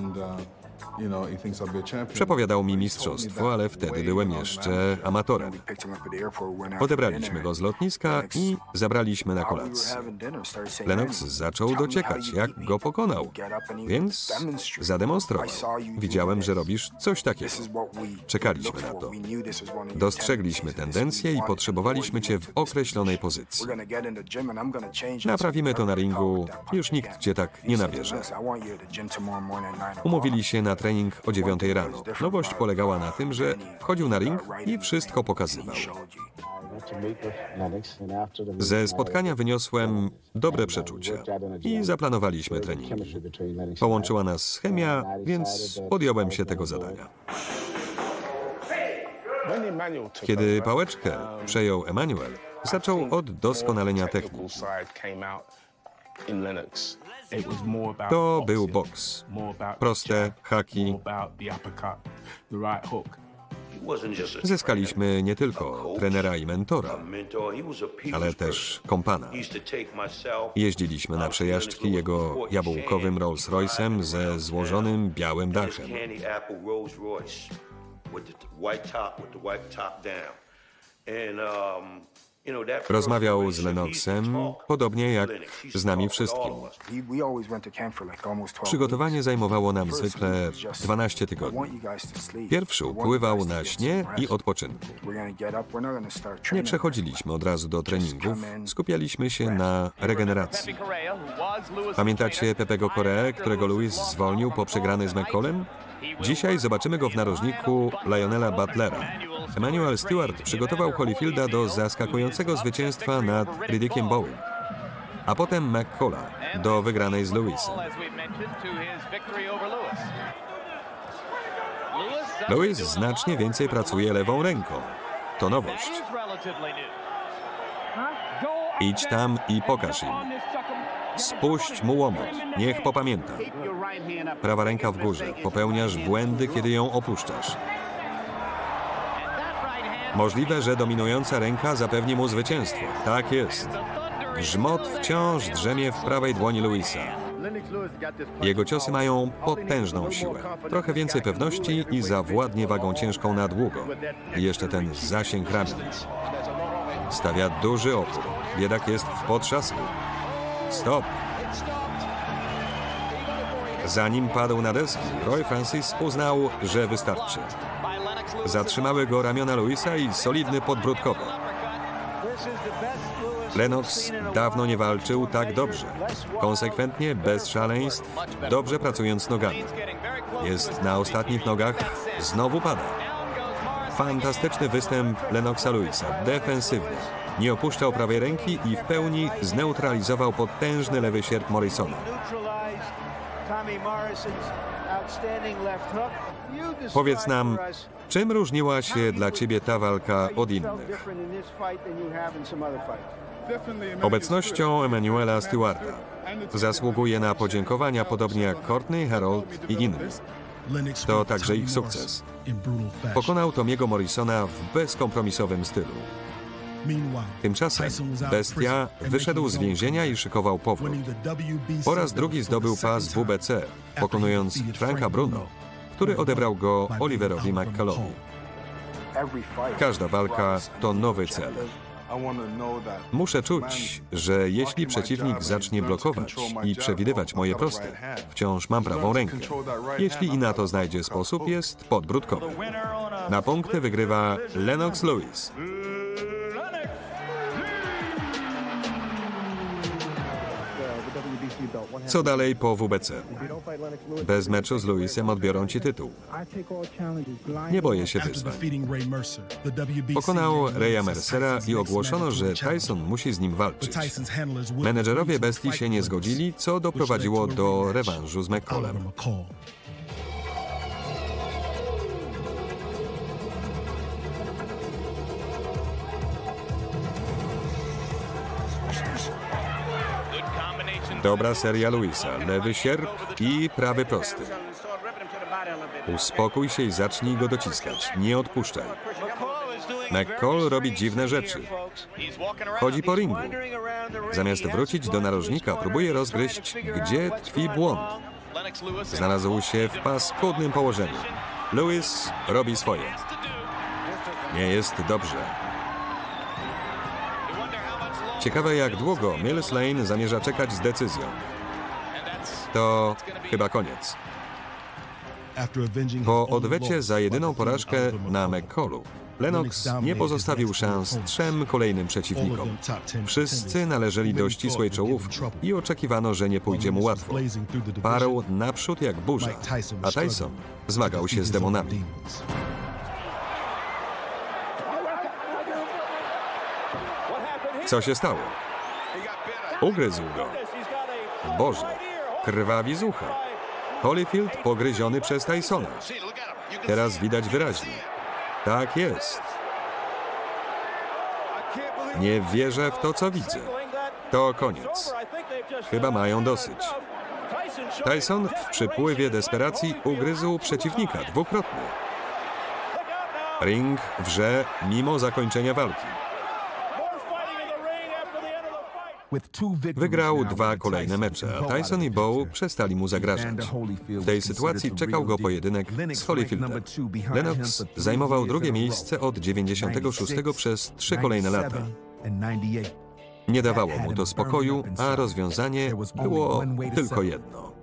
Przepowiadał mi mistrzostwo, ale wtedy byłem jeszcze amatorem. Odebraliśmy go z lotniska i zabraliśmy na kolację. Lennox zaczął dociekać, jak go pokonał, więc zademonstrował. Widziałem, że robisz coś takiego. Czekaliśmy na to. Dostrzegliśmy tendencję i potrzebowaliśmy cię w określonej pozycji. Naprawimy to na ringu, już nikt cię tak nie nabierze. Umówili się na trening o 9 rano. Nowość polegała na tym, że wchodził na ring i wszystko pokazywał. Ze spotkania wyniosłem dobre przeczucia i zaplanowaliśmy trening. Połączyła nas chemia, więc podjąłem się tego zadania. Kiedy pałeczkę przejął Emanuel, zaczął od doskonalenia techniki. To był boks. Proste haki. Zyskaliśmy nie tylko trenera i mentora, ale też kompana. Jeździliśmy na przejażdżki jego jabłkowym Rolls-Royce'em ze złożonym białym dachem. Rozmawiał z Lennoxem, podobnie jak z nami wszystkimi. Przygotowanie zajmowało nam zwykle 12 tygodni. Pierwszy upływał na śnie i odpoczynku. Nie przechodziliśmy od razu do treningów, skupialiśmy się na regeneracji. Pamiętacie Pepego Correę, którego Lewis zwolnił po przegranej z McCallem? Dzisiaj zobaczymy go w narożniku Lionela Butlera. Emanuel Steward przygotował Holyfielda do zaskakującego zwycięstwa nad Riddickiem Bowiem, a potem McCalla do wygranej z Lewisem. Lewis znacznie więcej pracuje lewą ręką. To nowość. Idź tam i pokaż im. Spuść mu łomot. Niech popamięta. Prawa ręka w górze. Popełniasz błędy, kiedy ją opuszczasz. Możliwe, że dominująca ręka zapewni mu zwycięstwo. Tak jest. Grzmot wciąż drzemie w prawej dłoni Lewisa. Jego ciosy mają potężną siłę. Trochę więcej pewności i zawładnie wagą ciężką na długo. I jeszcze ten zasięg ramion. Stawia duży opór. Biedak jest w potrzasku. Stop. Zanim padł na deski, Roy Francis uznał, że wystarczy. Zatrzymały go ramiona Lewisa i solidny podbródkowy. Lennox dawno nie walczył tak dobrze. Konsekwentnie, bez szaleństw, dobrze pracując nogami. Jest na ostatnich nogach, znowu pada. Fantastyczny występ Lennoxa Lewisa, defensywny. Nie opuszczał prawej ręki i w pełni zneutralizował potężny lewy sierp Morrisona. Powiedz nam, czym różniła się dla ciebie ta walka od innych? Obecnością Emanuela Stewarta. Zasługuje na podziękowania, podobnie jak Courtney, Harold i inni. To także ich sukces. Pokonał Tomiego Morrisona w bezkompromisowym stylu. Tymczasem Bestia wyszedł z więzienia i szykował powrót. Po raz drugi zdobył pas WBC, pokonując Franka Bruno, który odebrał go Oliverowi McCallowi. Każda walka to nowy cel. Muszę czuć, że jeśli przeciwnik zacznie blokować i przewidywać moje prosty, wciąż mam prawą rękę. Jeśli i na to znajdzie sposób, jest podbródkowy. Na punkty wygrywa Lennox Lewis. Co dalej po WBC? Bez meczu z Lewisem odbiorą ci tytuł. Nie boję się wyzwań. Pokonał Raya Mercera i ogłoszono, że Tyson musi z nim walczyć. Menedżerowie Bestii się nie zgodzili, co doprowadziło do rewanżu z McCallem. Dobra seria Lewisa, lewy sierp i prawy prosty. Uspokój się i zacznij go dociskać, nie odpuszczaj. McCall robi dziwne rzeczy. Chodzi po ringu. Zamiast wrócić do narożnika, próbuje rozgryźć, gdzie tkwi błąd. Znalazł się w paskudnym położeniu. Lewis robi swoje. Nie jest dobrze. Ciekawe, jak długo Mills Lane zamierza czekać z decyzją. To chyba koniec. Po odwecie za jedyną porażkę na McCallu, Lennox nie pozostawił szans 3 kolejnym przeciwnikom. Wszyscy należeli do ścisłej czołówki i oczekiwano, że nie pójdzie mu łatwo. Parł naprzód jak burza, a Tyson zmagał się z demonami. Co się stało? Ugryzł go. Boże, krwawi z ucha. Holyfield pogryziony przez Tysona. Teraz widać wyraźnie. Tak jest. Nie wierzę w to, co widzę. To koniec. Chyba mają dosyć. Tyson w przypływie desperacji ugryzł przeciwnika dwukrotnie. Ring wrze mimo zakończenia walki. Wygrał 2 kolejne mecze, a Tyson i Bowe przestali mu zagrażać. W tej sytuacji czekał go pojedynek z Holyfieldem. Lennox zajmował drugie miejsce od 96 przez 3 kolejne lata. Nie dawało mu to spokoju, a rozwiązanie było tylko jedno.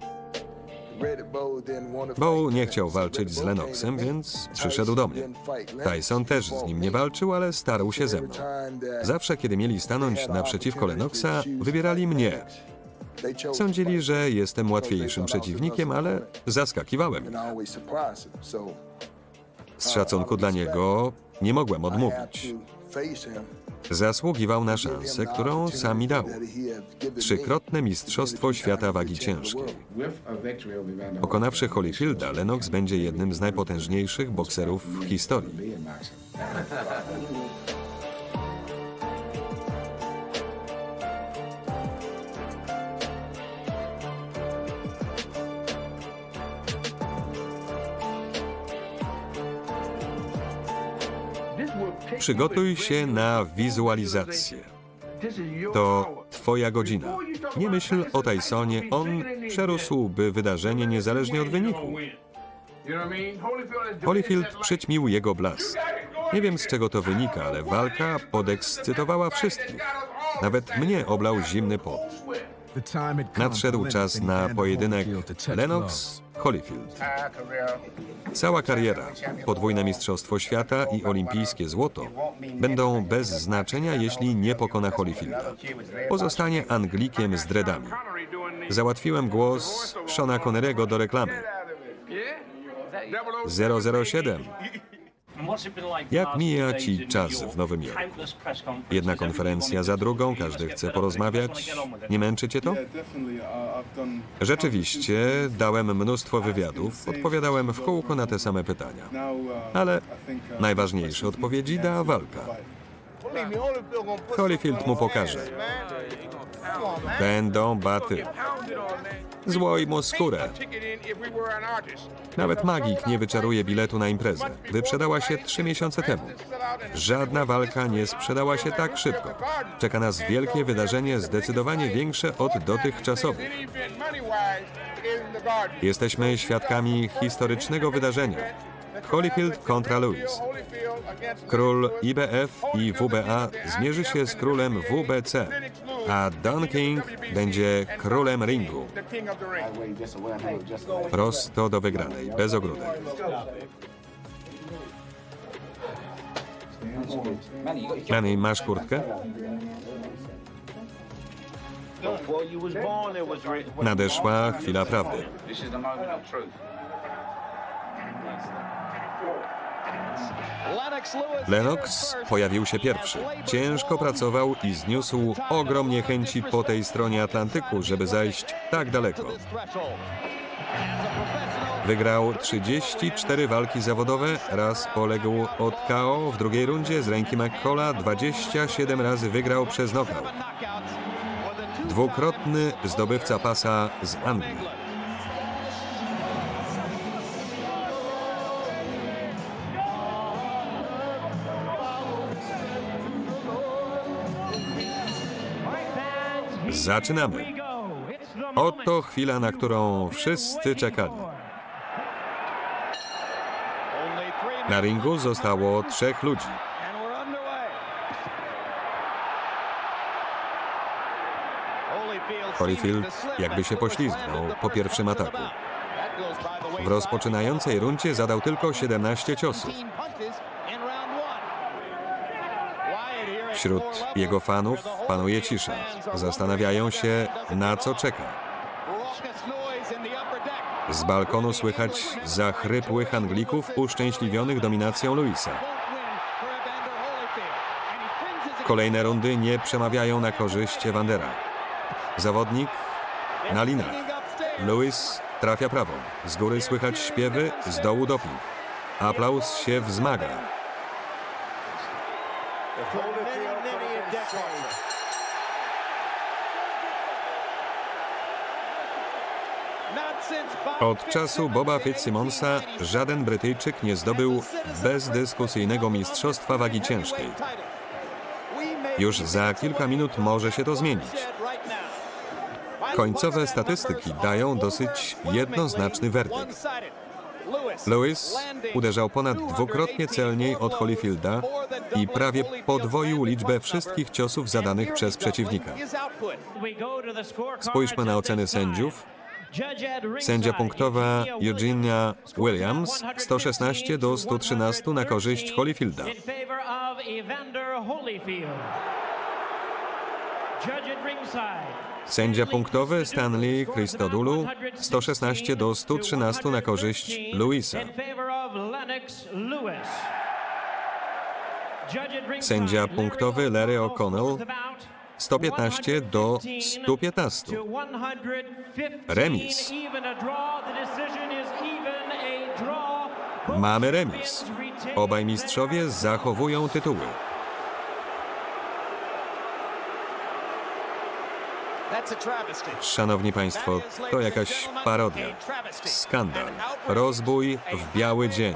Bowe nie chciał walczyć z Lennoxem, więc przyszedł do mnie. Tyson też z nim nie walczył, ale starł się ze mną. Zawsze, kiedy mieli stanąć naprzeciwko Lennoxa, wybierali mnie. Sądzili, że jestem łatwiejszym przeciwnikiem, ale zaskakiwałem ich. Z szacunku dla niego nie mogłem odmówić. Zasługiwał na szansę, którą sam mi dał. Trzykrotne mistrzostwo świata wagi ciężkiej. Pokonawszy Holyfielda, Lennox będzie jednym z najpotężniejszych bokserów w historii. Przygotuj się na wizualizację. To twoja godzina. Nie myśl o Tysonie, on przerósłby wydarzenie niezależnie od wyniku. Holyfield przyćmił jego blask. Nie wiem, z czego to wynika, ale walka podekscytowała wszystkich. Nawet mnie oblał zimny pot. Nadszedł czas na pojedynek Lennox-Holyfield. Cała kariera, podwójne mistrzostwo świata i olimpijskie złoto będą bez znaczenia, jeśli nie pokona Holyfielda. Pozostanie Anglikiem z dreadami. Załatwiłem głos Seana Connery'ego do reklamy. 007. Jak mija ci czas w Nowym Jorku? Jedna konferencja za drugą, każdy chce porozmawiać. Nie męczy cię to? Rzeczywiście, dałem mnóstwo wywiadów, odpowiadałem w kółko na te same pytania. Ale najważniejsze odpowiedzi da walka. Holyfield mu pokaże. Będą baty. Złoj mu skórę. Nawet magik nie wyczaruje biletu na imprezę. Wyprzedała się 3 miesiące temu. Żadna walka nie sprzedała się tak szybko. Czeka nas wielkie wydarzenie, zdecydowanie większe od dotychczasowych. Jesteśmy świadkami historycznego wydarzenia. Holyfield kontra Lewis. Król IBF i WBA zmierzy się z królem WBC, a Don King będzie królem ringu. Prosto do wygranej, bez ogródek. Manny, masz kurtkę? Nadeszła chwila prawdy. Lennox pojawił się pierwszy. Ciężko pracował i zniósł ogrom niechęci po tej stronie Atlantyku, żeby zajść tak daleko. Wygrał 34 walki zawodowe, raz poległ od KO w drugiej rundzie z ręki McCalla, 27 razy wygrał przez knockout. Dwukrotny zdobywca pasa z Anglii. Zaczynamy. Oto chwila, na którą wszyscy czekali. Na ringu zostało 3 ludzi. Holyfield jakby się poślizgnął po pierwszym ataku. W rozpoczynającej rundzie zadał tylko 17 ciosów. Wśród jego fanów panuje cisza. Zastanawiają się, na co czeka. Z balkonu słychać zachrypłych Anglików uszczęśliwionych dominacją Lewisa. Kolejne rundy nie przemawiają na korzyść Evandera. Zawodnik na linach. Lewis trafia prawą. Z góry słychać śpiewy, z dołu doping. Aplauz się wzmaga. Od czasu Boba Fitzsimonsa żaden Brytyjczyk nie zdobył bezdyskusyjnego mistrzostwa wagi ciężkiej. Już za kilka minut może się to zmienić. Końcowe statystyki dają dosyć jednoznaczny werdykt. Lewis uderzał ponad dwukrotnie celniej od Holyfielda i prawie podwoił liczbę wszystkich ciosów zadanych przez przeciwnika. Spójrzmy na oceny sędziów. Sędzia punktowa Eugenia Williams 116 do 113 na korzyść Holyfielda. Sędzia punktowy Stanley Christodoulou 116 do 113 na korzyść Lewisa. Sędzia punktowy Larry O'Connell 115 do 115. Remis. Mamy remis. Obaj mistrzowie zachowują tytuły. Szanowni Państwo, to jakaś parodia. Skandal. Rozbój w biały dzień.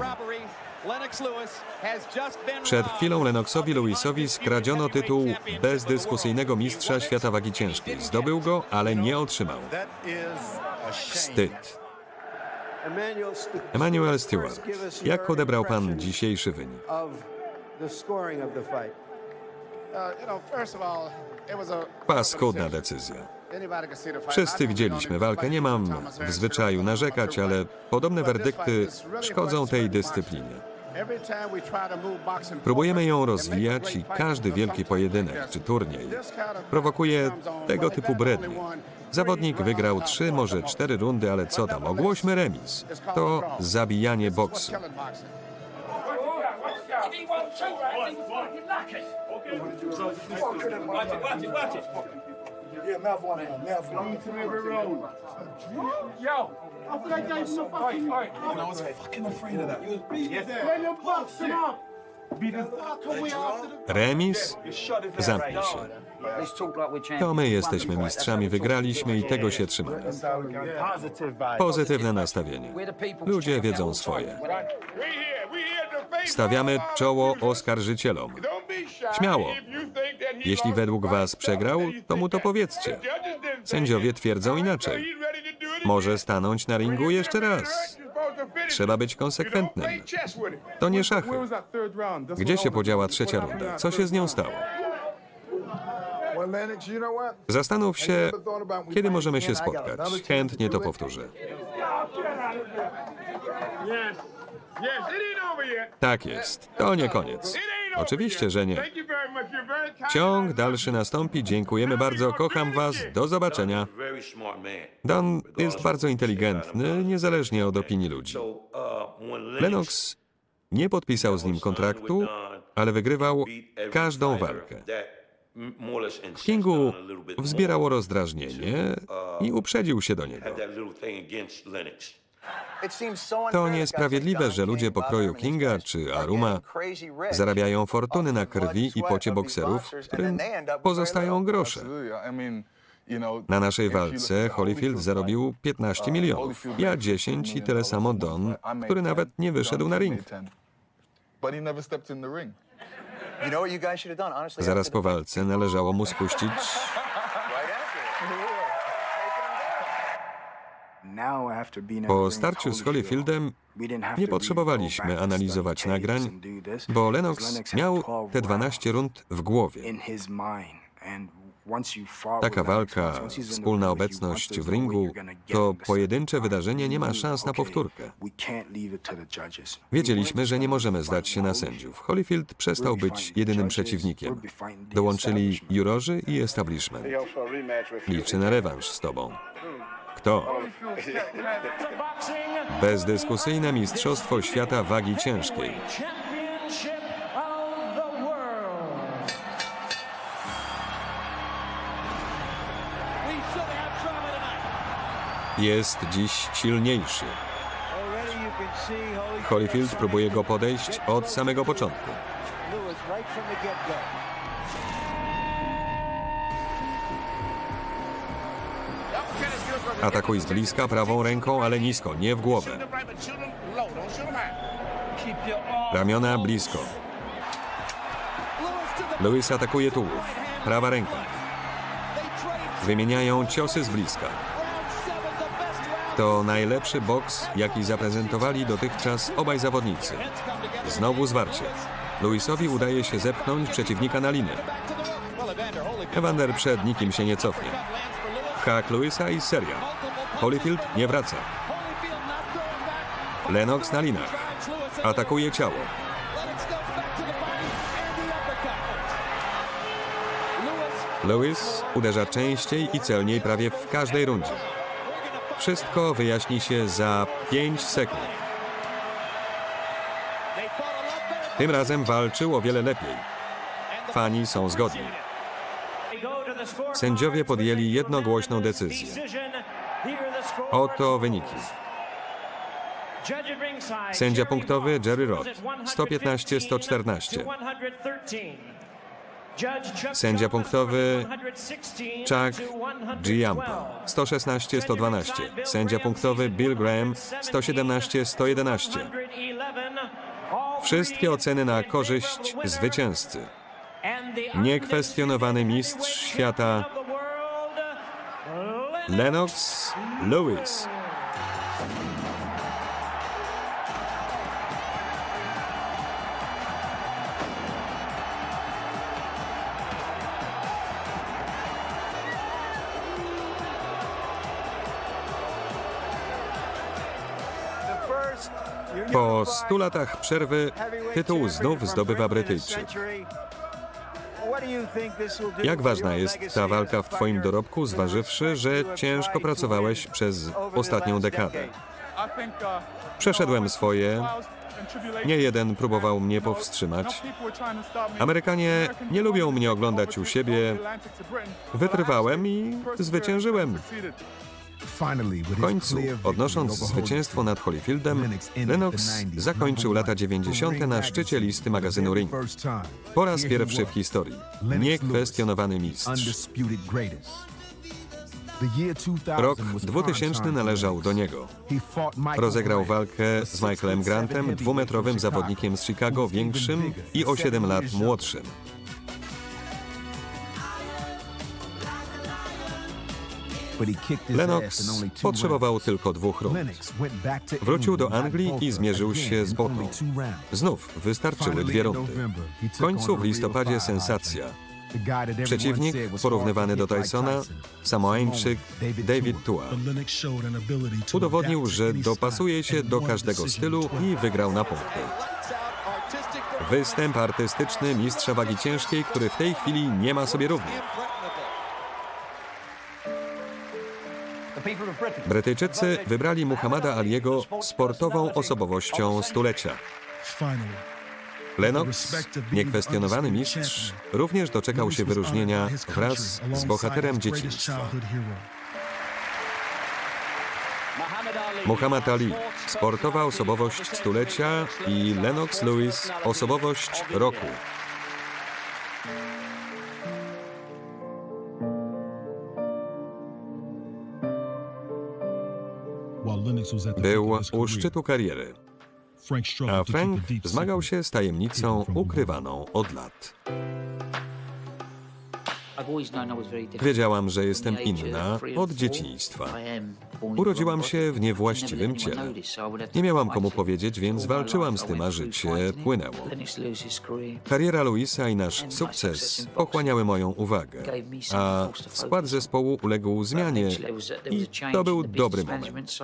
Przed chwilą Lennoxowi Lewisowi skradziono tytuł bezdyskusyjnego mistrza świata wagi ciężkiej. Zdobył go, ale nie otrzymał. Wstyd. Emanuel Stewart, jak odebrał pan dzisiejszy wynik? Paskudna decyzja. Wszyscy widzieliśmy walkę. Nie mam w zwyczaju narzekać, ale podobne werdykty szkodzą tej dyscyplinie. Próbujemy ją rozwijać i każdy wielki pojedynek czy turniej prowokuje tego typu brednie. Zawodnik wygrał 3, może 4 rundy, ale co tam, ogłośmy remis. To zabijanie boksu. Remis? Zamknij się. To my jesteśmy mistrzami, wygraliśmy i tego się trzymamy. Pozytywne nastawienie. Ludzie wiedzą swoje. Stawiamy czoło oskarżycielom. Śmiało. Jeśli według was przegrał, to mu to powiedzcie. Sędziowie twierdzą inaczej. Może stanąć na ringu jeszcze raz. Trzeba być konsekwentnym. To nie szachy. Gdzie się podziała trzecia runda? Co się z nią stało? Zastanów się, kiedy możemy się spotkać. Chętnie to powtórzę. Tak jest. To nie koniec. Oczywiście, że nie. Ciąg dalszy nastąpi. Dziękujemy bardzo. Kocham was. Do zobaczenia. Don jest bardzo inteligentny, niezależnie od opinii ludzi. Lennox nie podpisał z nim kontraktu, ale wygrywał każdą walkę. W Kingu wzbierało rozdrażnienie i uprzedził się do niego. To niesprawiedliwe, że ludzie pokroju Kinga czy Aruma zarabiają fortuny na krwi i pocie bokserów, którym pozostają grosze. Na naszej walce Holyfield zarobił 15 milionów, ja 10 i tyle samo Don, który nawet nie wyszedł na ring. Zaraz po walce należało mu spuścić... Po starciu z Holyfieldem nie potrzebowaliśmy analizować nagrań, bo Lennox miał te 12 rund w głowie. Taka walka, wspólna obecność w ringu, to pojedyncze wydarzenie, nie ma szans na powtórkę. Wiedzieliśmy, że nie możemy zdać się na sędziów. Holyfield przestał być jedynym przeciwnikiem. Dołączyli jurorzy i establishment. Liczy na rewanż z tobą. Kto? Bezdyskusyjne mistrzostwo świata wagi ciężkiej. Jest dziś silniejszy. Holyfield próbuje go podejść od samego początku. Atakuj z bliska prawą ręką, ale nisko, nie w głowę. Ramiona blisko. Lewis atakuje tułów. Prawa ręka. Wymieniają ciosy z bliska. To najlepszy boks, jaki zaprezentowali dotychczas obaj zawodnicy. Znowu zwarcie. Lewisowi udaje się zepchnąć przeciwnika na linę. Evander przed nikim się nie cofnie. Hak Lewisa i seria. Holyfield nie wraca. Lennox na linach. Atakuje ciało. Lewis uderza częściej i celniej prawie w każdej rundzie. Wszystko wyjaśni się za 5 sekund. Tym razem walczył o wiele lepiej. Fani są zgodni. Sędziowie podjęli jednogłośną decyzję. Oto wyniki. Sędzia punktowy Jerry Roth 115-114. Sędzia punktowy Chuck Giampa 116-112. Sędzia punktowy Bill Graham 117-111. Wszystkie oceny na korzyść zwycięzcy. Niekwestionowany mistrz świata Lennox Lewis. Po 100 latach przerwy tytuł znów zdobywa Brytyjczyk. Jak ważna jest ta walka w twoim dorobku, zważywszy, że ciężko pracowałeś przez ostatnią dekadę? Przeszedłem swoje. Nie jeden próbował mnie powstrzymać. Amerykanie nie lubią mnie oglądać u siebie. Wytrwałem i zwyciężyłem. W końcu, odnosząc zwycięstwo nad Holyfieldem, Lennox zakończył lata 90. na szczycie listy magazynu Ring. Po raz pierwszy w historii. Niekwestionowany mistrz. Rok 2000 należał do niego. Rozegrał walkę z Michaelem Grantem, dwumetrowym zawodnikiem z Chicago, większym i o 7 lat młodszym. Lennox potrzebował tylko 2 rund. Wrócił do Anglii i zmierzył się z Botą. Znów wystarczyły 2 rundy. W końcu w listopadzie sensacja. Przeciwnik porównywany do Tysona, Samoańczyk David Tua. Udowodnił, że dopasuje się do każdego stylu i wygrał na punkty. Występ artystyczny mistrza wagi ciężkiej, który w tej chwili nie ma sobie równych. Brytyjczycy wybrali Muhammada Aliego sportową osobowością stulecia. Lennox, niekwestionowany mistrz, również doczekał się wyróżnienia wraz z bohaterem dzieciństwa. Muhammad Ali, sportowa osobowość stulecia i Lennox Lewis, osobowość roku. Był u szczytu kariery, a Frank zmagał się z tajemnicą ukrywaną od lat. Wiedziałam, że jestem inna od dzieciństwa. Urodziłam się w niewłaściwym ciele. Nie miałam komu powiedzieć, więc walczyłam z tym, a życie płynęło. Kariera Lewisa i nasz sukces pochłaniały moją uwagę, a skład zespołu uległ zmianie i to był dobry moment.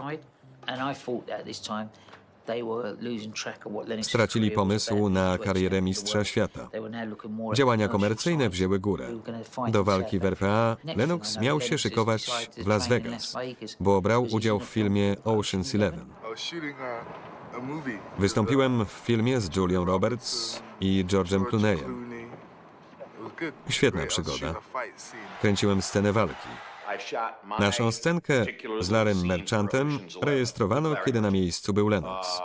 Stracili pomysł na karierę mistrza świata. Działania komercyjne wzięły górę. Do walki w RPA Lennox miał się szykować w Las Vegas, bo brał udział w filmie Ocean's 11. Wystąpiłem w filmie z Julią Roberts i George'em Clooneyem. Świetna przygoda. Kręciłem scenę walki. Naszą scenkę z Larrym Merchantem rejestrowano, kiedy na miejscu był Lennox.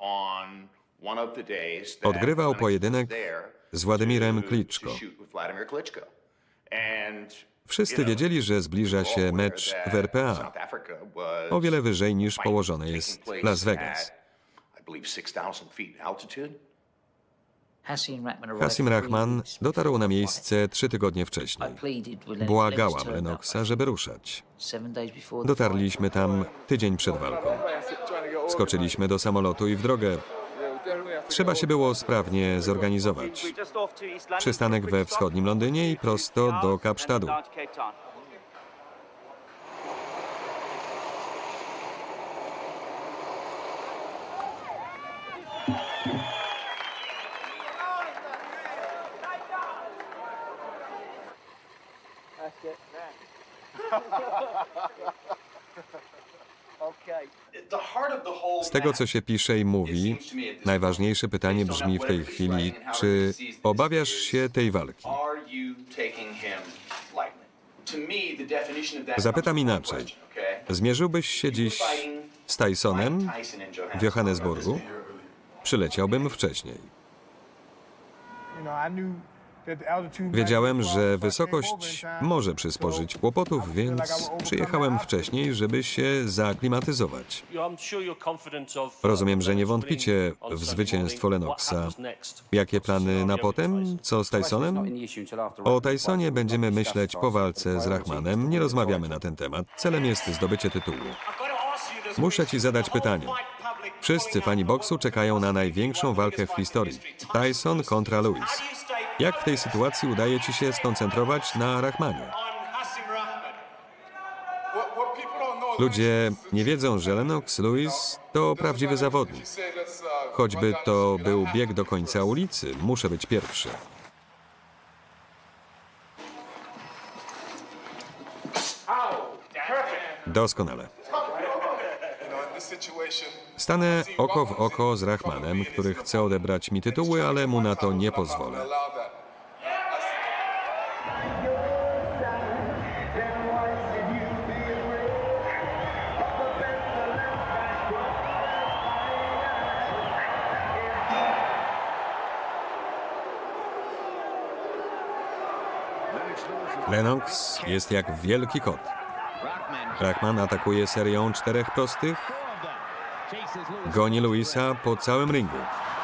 Odgrywał pojedynek z Władimirem Klitschko. Wszyscy wiedzieli, że zbliża się mecz w RPA, o wiele wyżej niż położone jest Las Vegas. Hasim Rahman dotarł na miejsce 3 tygodnie wcześniej. Błagałam Lennoxa, żeby ruszać. Dotarliśmy tam tydzień przed walką. Skoczyliśmy do samolotu i w drogę. Trzeba się było sprawnie zorganizować. Przystanek we wschodnim Londynie i prosto do Kapsztadu. Z tego, co się pisze i mówi, najważniejsze pytanie brzmi w tej chwili, czy obawiasz się tej walki? Zapytam inaczej. Zmierzyłbyś się dziś z Tysonem w Johannesburgu? Przyleciałbym wcześniej. Wiedziałem, że wysokość może przysporzyć kłopotów, więc przyjechałem wcześniej, żeby się zaaklimatyzować. Rozumiem, że nie wątpicie w zwycięstwo Lennoxa. Jakie plany na potem? Co z Tysonem? O Tysonie będziemy myśleć po walce z Rahmanem. Nie rozmawiamy na ten temat. Celem jest zdobycie tytułu. Muszę ci zadać pytanie. Wszyscy fani boksu czekają na największą walkę w historii. Tyson kontra Lewis. Jak w tej sytuacji udaje ci się skoncentrować na Rahmanie? Ludzie nie wiedzą, że Lennox Lewis to prawdziwy zawodnik. Choćby to był bieg do końca ulicy, muszę być pierwszy. Doskonale. Stanę oko w oko z Rahmanem, który chce odebrać mi tytuły, ale mu na to nie pozwolę. Lennox jest jak wielki kot. Rahman atakuje serią 4 prostych. Goni Lewisa po całym ringu.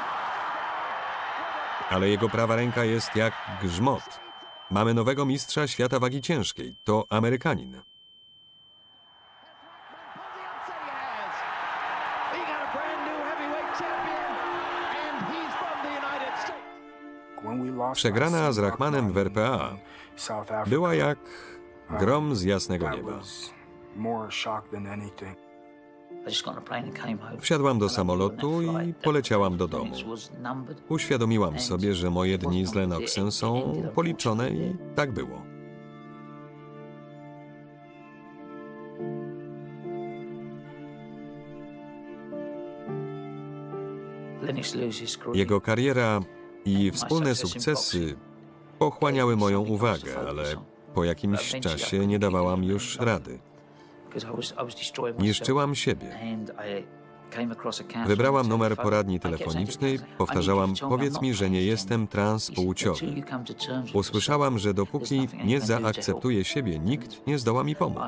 Ale jego prawa ręka jest jak grzmot. Mamy nowego mistrza świata wagi ciężkiej. To Amerykanin. Przegrana z Rahmanem w RPA była jak grom z jasnego nieba. Wsiadłam do samolotu i poleciałam do domu. Uświadomiłam sobie, że moje dni z Lennoxem są policzone i tak było. Jego kariera i wspólne sukcesy pochłaniały moją uwagę, ale po jakimś czasie nie dawałam już rady. Niszczyłam siebie. Wybrałam numer poradni telefonicznej, powtarzałam: powiedz mi, że nie jestem transpłciowy. Usłyszałam, że dopóki nie zaakceptuję siebie, nikt nie zdoła mi pomóc.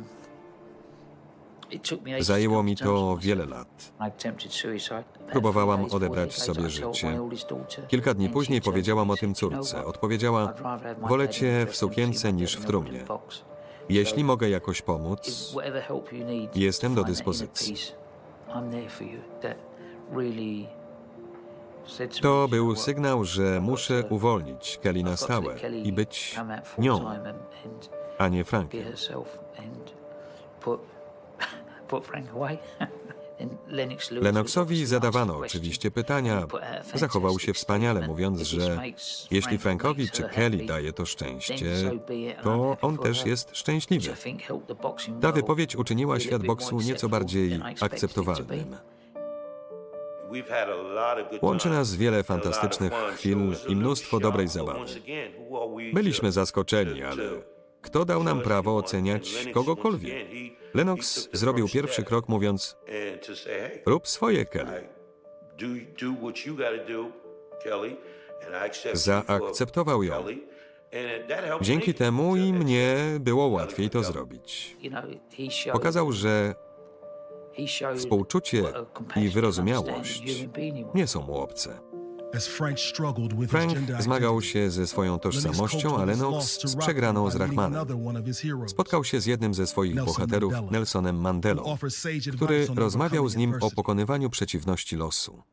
Zajęło mi to wiele lat. Próbowałam odebrać sobie życie. Kilka dni później powiedziałam o tym córce. Odpowiedziała: wolę cię w sukience niż w trumnie. Jeśli mogę jakoś pomóc, jestem do dyspozycji. To był sygnał, że muszę uwolnić Kelly na stałe i być nią, a nie Frankiem. Lennoxowi zadawano oczywiście pytania. Zachował się wspaniale, mówiąc, że jeśli Frankowi czy Kelly daje to szczęście, to on też jest szczęśliwy. Ta wypowiedź uczyniła świat boksu nieco bardziej akceptowalnym. Łączy nas wiele fantastycznych chwil i mnóstwo dobrej zabawy. Byliśmy zaskoczeni, ale kto dał nam prawo oceniać kogokolwiek? Lennox zrobił pierwszy krok, mówiąc: rób swoje, Kelly. Zaakceptował ją. Dzięki temu i mnie było łatwiej to zrobić. Pokazał, że współczucie i wyrozumiałość nie są mu obce. Frank zmagał się ze swoją tożsamością, a Lennox z przegraną z Rahmanem. Spotkał się z jednym ze swoich bohaterów, Nelsonem Mandelą, który rozmawiał z nim o pokonywaniu przeciwności losu.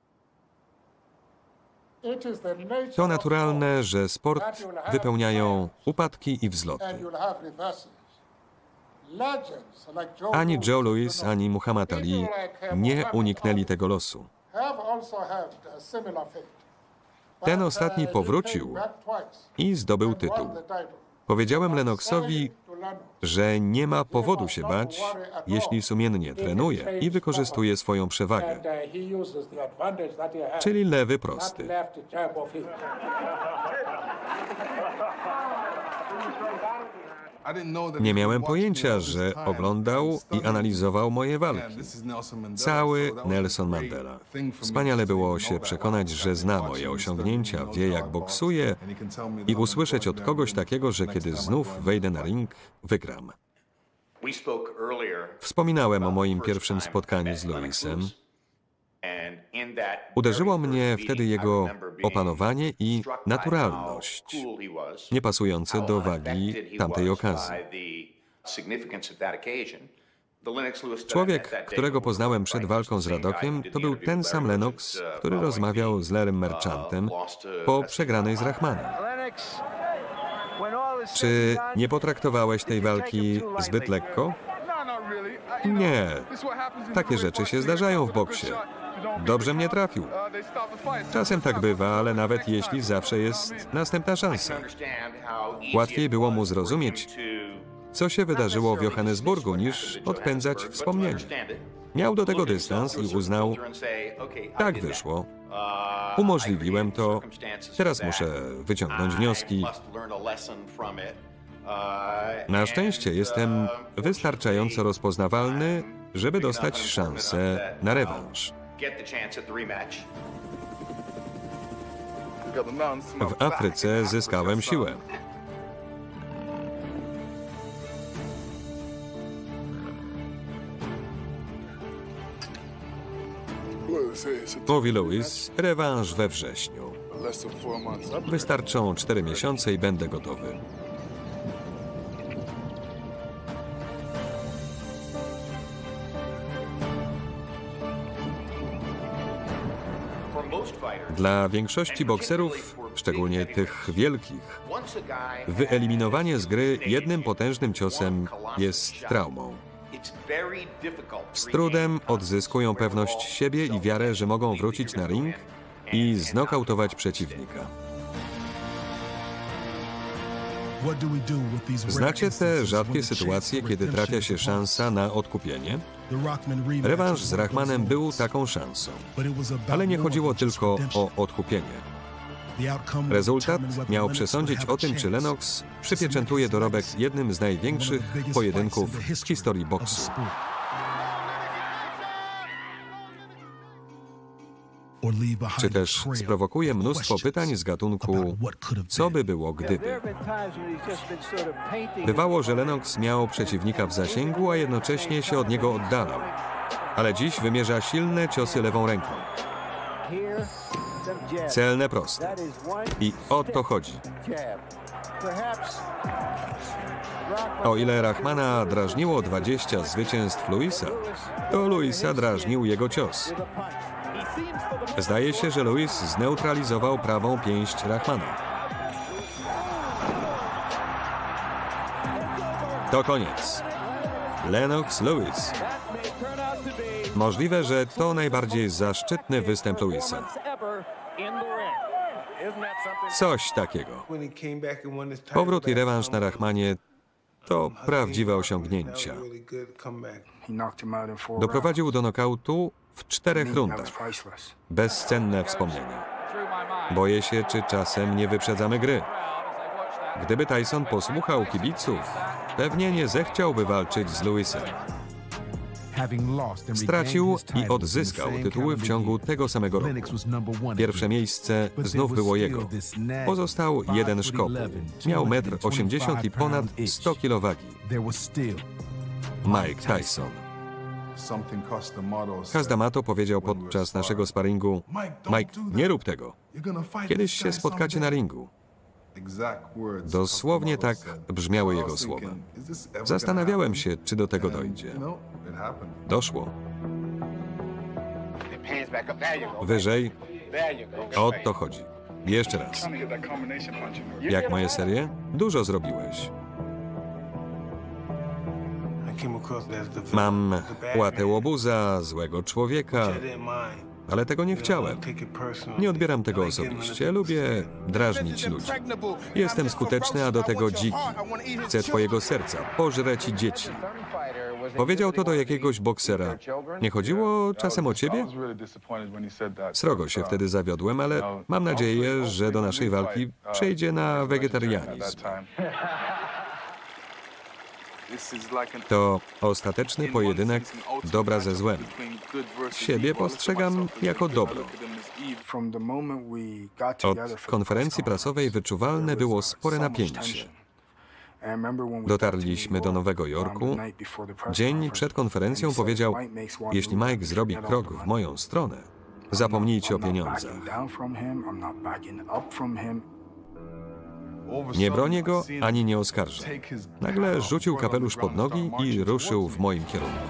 To naturalne, że sport wypełniają upadki i wzloty. Ani Joe Louis, ani Muhammad Ali nie uniknęli tego losu. Ten ostatni powrócił i zdobył tytuł. Powiedziałem Lennoxowi, że nie ma powodu się bać, jeśli sumiennie trenuje i wykorzystuje swoją przewagę, czyli lewy prosty. Nie miałem pojęcia, że oglądał i analizował moje walki. Cały Nelson Mandela. Wspaniale było się przekonać, że zna moje osiągnięcia, wie jak boksuję i usłyszeć od kogoś takiego, że kiedy znów wejdę na ring, wygram. Wspominałem o moim pierwszym spotkaniu z Louisem. Uderzyło mnie wtedy jego opanowanie i naturalność, niepasujące do wagi tamtej okazji. Człowiek, którego poznałem przed walką z Radokiem, to był ten sam Lennox, który rozmawiał z Larrym Merchantem po przegranej z Rahmanem. Czy nie potraktowałeś tej walki zbyt lekko? Nie. Takie rzeczy się zdarzają w boksie. Dobrze mnie trafił. Czasem tak bywa, ale nawet jeśli zawsze jest następna szansa. Łatwiej było mu zrozumieć, co się wydarzyło w Johannesburgu, niż odpędzać wspomnienie. Miał do tego dystans i uznał, tak wyszło. Umożliwiłem to, teraz muszę wyciągnąć wnioski. Na szczęście jestem wystarczająco rozpoznawalny, żeby dostać szansę na rewanż. W Afryce zyskałem siłę. Mówi Louis, rewanż we wrześniu. Wystarczą 4 miesiące i będę gotowy. Dla większości bokserów, szczególnie tych wielkich, wyeliminowanie z gry jednym potężnym ciosem jest traumą. Z trudem odzyskują pewność siebie i wiarę, że mogą wrócić na ring i znokautować przeciwnika. Znacie te rzadkie sytuacje, kiedy trafia się szansa na odkupienie? Rewanż z Rahmanem był taką szansą, ale nie chodziło tylko o odkupienie. Rezultat miał przesądzić o tym, czy Lennox przypieczętuje dorobek jednym z największych pojedynków w historii boksu. Czy też sprowokuje mnóstwo pytań z gatunku, co by było gdyby? Bywało, że Lennox miał przeciwnika w zasięgu, a jednocześnie się od niego oddalał. Ale dziś wymierza silne ciosy lewą ręką. Celne, proste. I o to chodzi. O ile Rahmana drażniło 20 zwycięstw Louisa, to Louisa drażnił jego cios. Zdaje się, że Louis zneutralizował prawą pięść Rahmana. To koniec. Lennox-Louis. Możliwe, że to najbardziej zaszczytny występ Louisa. Coś takiego. Powrót i rewanż na Rahmanie to prawdziwe osiągnięcia. Doprowadził do nokautu w 4 rundach. Bezcenne wspomnienia. Boję się, czy czasem nie wyprzedzamy gry. Gdyby Tyson posłuchał kibiców, pewnie nie zechciałby walczyć z Louisem. Stracił i odzyskał tytuły w ciągu tego samego roku. Pierwsze miejsce znów było jego. Pozostał jeden szkopuł. Miał 1,80 m i ponad 100 kg wagi. Mike Tyson. Kaz D'Amato powiedział podczas naszego sparingu: Mike, nie rób tego. Kiedyś się spotkacie na ringu. Dosłownie tak brzmiały jego słowa. Zastanawiałem się, czy do tego dojdzie. Doszło. Wyżej. O to chodzi. Jeszcze raz. Jak moje serie? Dużo zrobiłeś. Mam łatę łobuza, złego człowieka. ale tego nie chciałem. Nie odbieram tego osobiście, lubię drażnić ludzi. Jestem skuteczny, a do tego dziki. Chcę twojego serca, pożrę ci dzieci. Powiedział to do jakiegoś boksera. Nie chodziło czasem o ciebie? Srogo się wtedy zawiodłem, ale mam nadzieję, że do naszej walki przejdzie na wegetarianizm. To ostateczny pojedynek dobra ze złem. Siebie postrzegam jako dobro. Od konferencji prasowej wyczuwalne było spore napięcie. Dotarliśmy do Nowego Jorku. Dzień przed konferencją powiedział, jeśli Mike zrobi krok w moją stronę, zapomnijcie o pieniądzach. Nie bronię go, ani nie oskarżę. Nagle rzucił kapelusz pod nogi i ruszył w moim kierunku.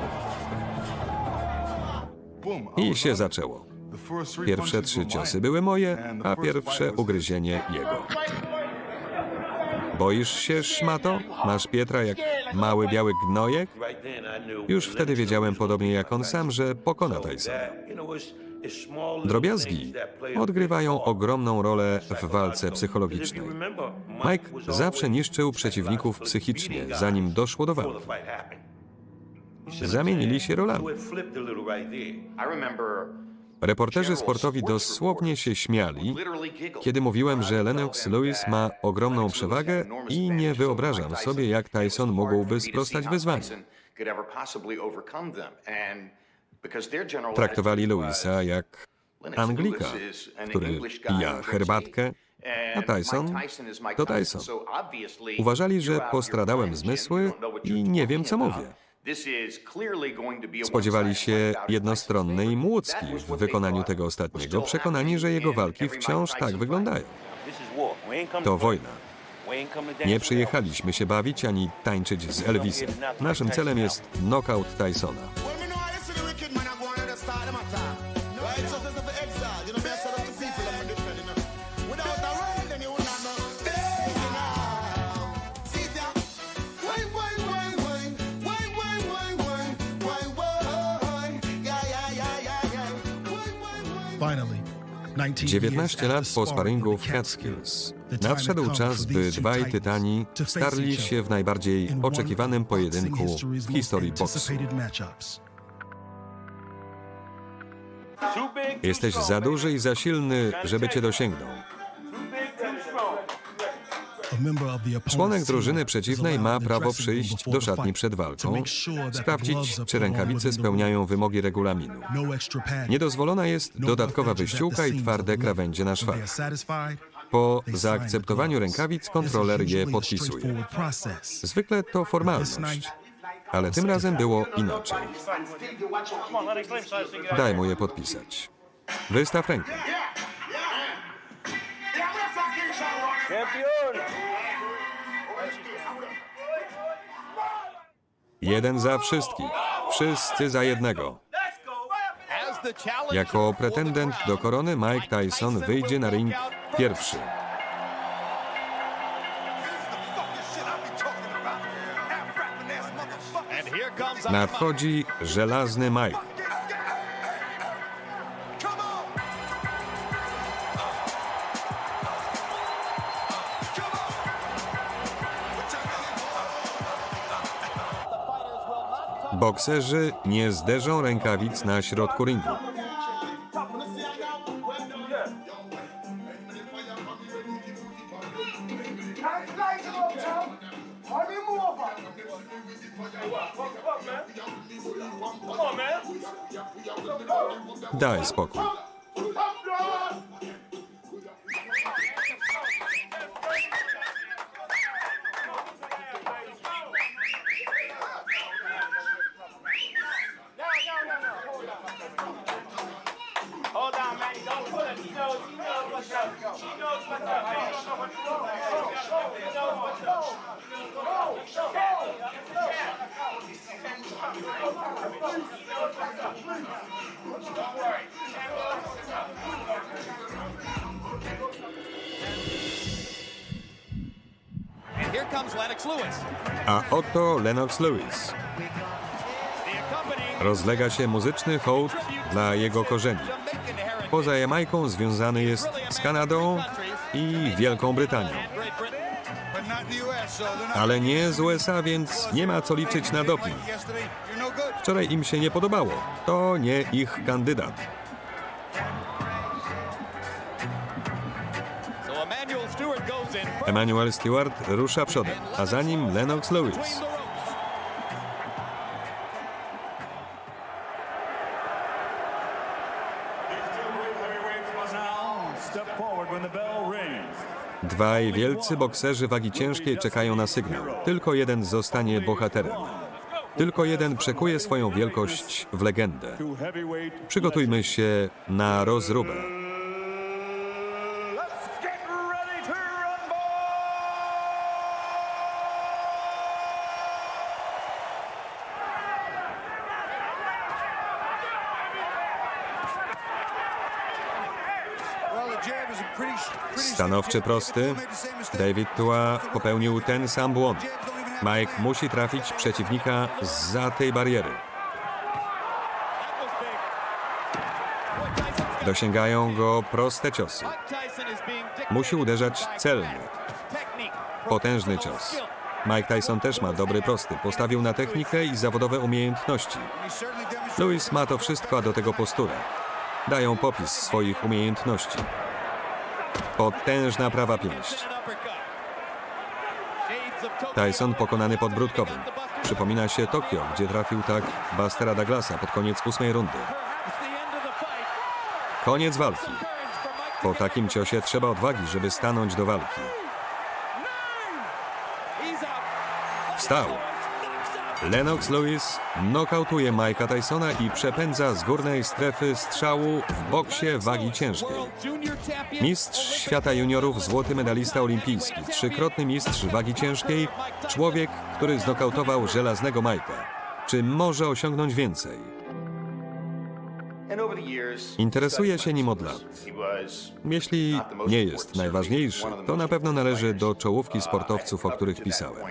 I się zaczęło. Pierwsze 3 ciosy były moje, a pierwsze ugryzienie jego. Boisz się, szmato? Masz Pietra jak mały biały gnojek? Już wtedy wiedziałem, podobnie jak on sam, że pokona Tysona. Drobiazgi odgrywają ogromną rolę w walce psychologicznej. Mike zawsze niszczył przeciwników psychicznie, zanim doszło do walki. Zamienili się rolami. Reporterzy sportowi dosłownie się śmiali, kiedy mówiłem, że Lennox Lewis ma ogromną przewagę i nie wyobrażam sobie, jak Tyson mógłby sprostać wyzwaniu. Traktowali Lewisa jak Anglika, który pija herbatkę, a Tyson to Tyson. Uważali, że postradałem zmysły i nie wiem, co mówię. Spodziewali się jednostronnej młódzki w wykonaniu tego ostatniego, przekonani, że jego walki wciąż tak wyglądają. To wojna. Nie przyjechaliśmy się bawić ani tańczyć z Elvisem. Naszym celem jest knockout Tysona. Finally, 19 lat po sparingu w Catskills nadszedł czas, by dwaj tytani starli się w najbardziej oczekiwanym pojedynku w historii boksu. Jesteś za duży i za silny, żeby cię dosięgnął. Członek drużyny przeciwnej ma prawo przyjść do szatni przed walką, sprawdzić, czy rękawice spełniają wymogi regulaminu. Niedozwolona jest dodatkowa wyściółka i twarde krawędzie na szwach. Po zaakceptowaniu rękawic kontroler je podpisuje. Zwykle to formalność, ale tym razem było inaczej. Daj mu je podpisać. Wystaw rękę. Jeden za wszystkich, wszyscy za jednego. Jako pretendent do korony Mike Tyson wyjdzie na ring pierwszy. Nadchodzi żelazny Mike. Bokserzy nie zderzą rękawic na środku ringu. Daj spokój. A oto Lennox Lewis. Rozlega się muzyczny hołd dla jego korzeni. poza Jamajką związany jest z Kanadą i Wielką Brytanią. Ale nie z USA, więc nie ma co liczyć na doping. Wczoraj im się nie podobało. To nie ich kandydat. Emmanuel Stewart rusza przodem, a za nim Lennox Lewis. Dwaj wielcy bokserzy wagi ciężkiej czekają na sygnał. Tylko jeden zostanie bohaterem. Tylko jeden przekuje swoją wielkość w legendę. Przygotujmy się na rozróbę. Stanowczy prosty. David Tua popełnił ten sam błąd. Mike musi trafić przeciwnika zza tej bariery. Dosięgają go proste ciosy. Musi uderzać celnie. Potężny cios. Mike Tyson też ma dobry prosty. Postawił na technikę i zawodowe umiejętności. Lewis ma to wszystko, a do tego posturę. Dają popis swoich umiejętności. Potężna prawa pięść. Tyson pokonany podbródkowym. Przypomina się Tokio, gdzie trafił tak Bustera Douglasa pod koniec 8. rundy. Koniec walki. Po takim ciosie trzeba odwagi, żeby stanąć do walki. Wstał. Lennox Lewis nokautuje Mike'a Tysona i przepędza z górnej strefy strzału w boksie wagi ciężkiej. Mistrz świata juniorów, złoty medalista olimpijski, trzykrotny mistrz wagi ciężkiej, człowiek, który znokautował żelaznego Mike'a. Czy może osiągnąć więcej? Interesuje się nim od lat. Jeśli nie jest najważniejszy, to na pewno należy do czołówki sportowców, o których pisałem.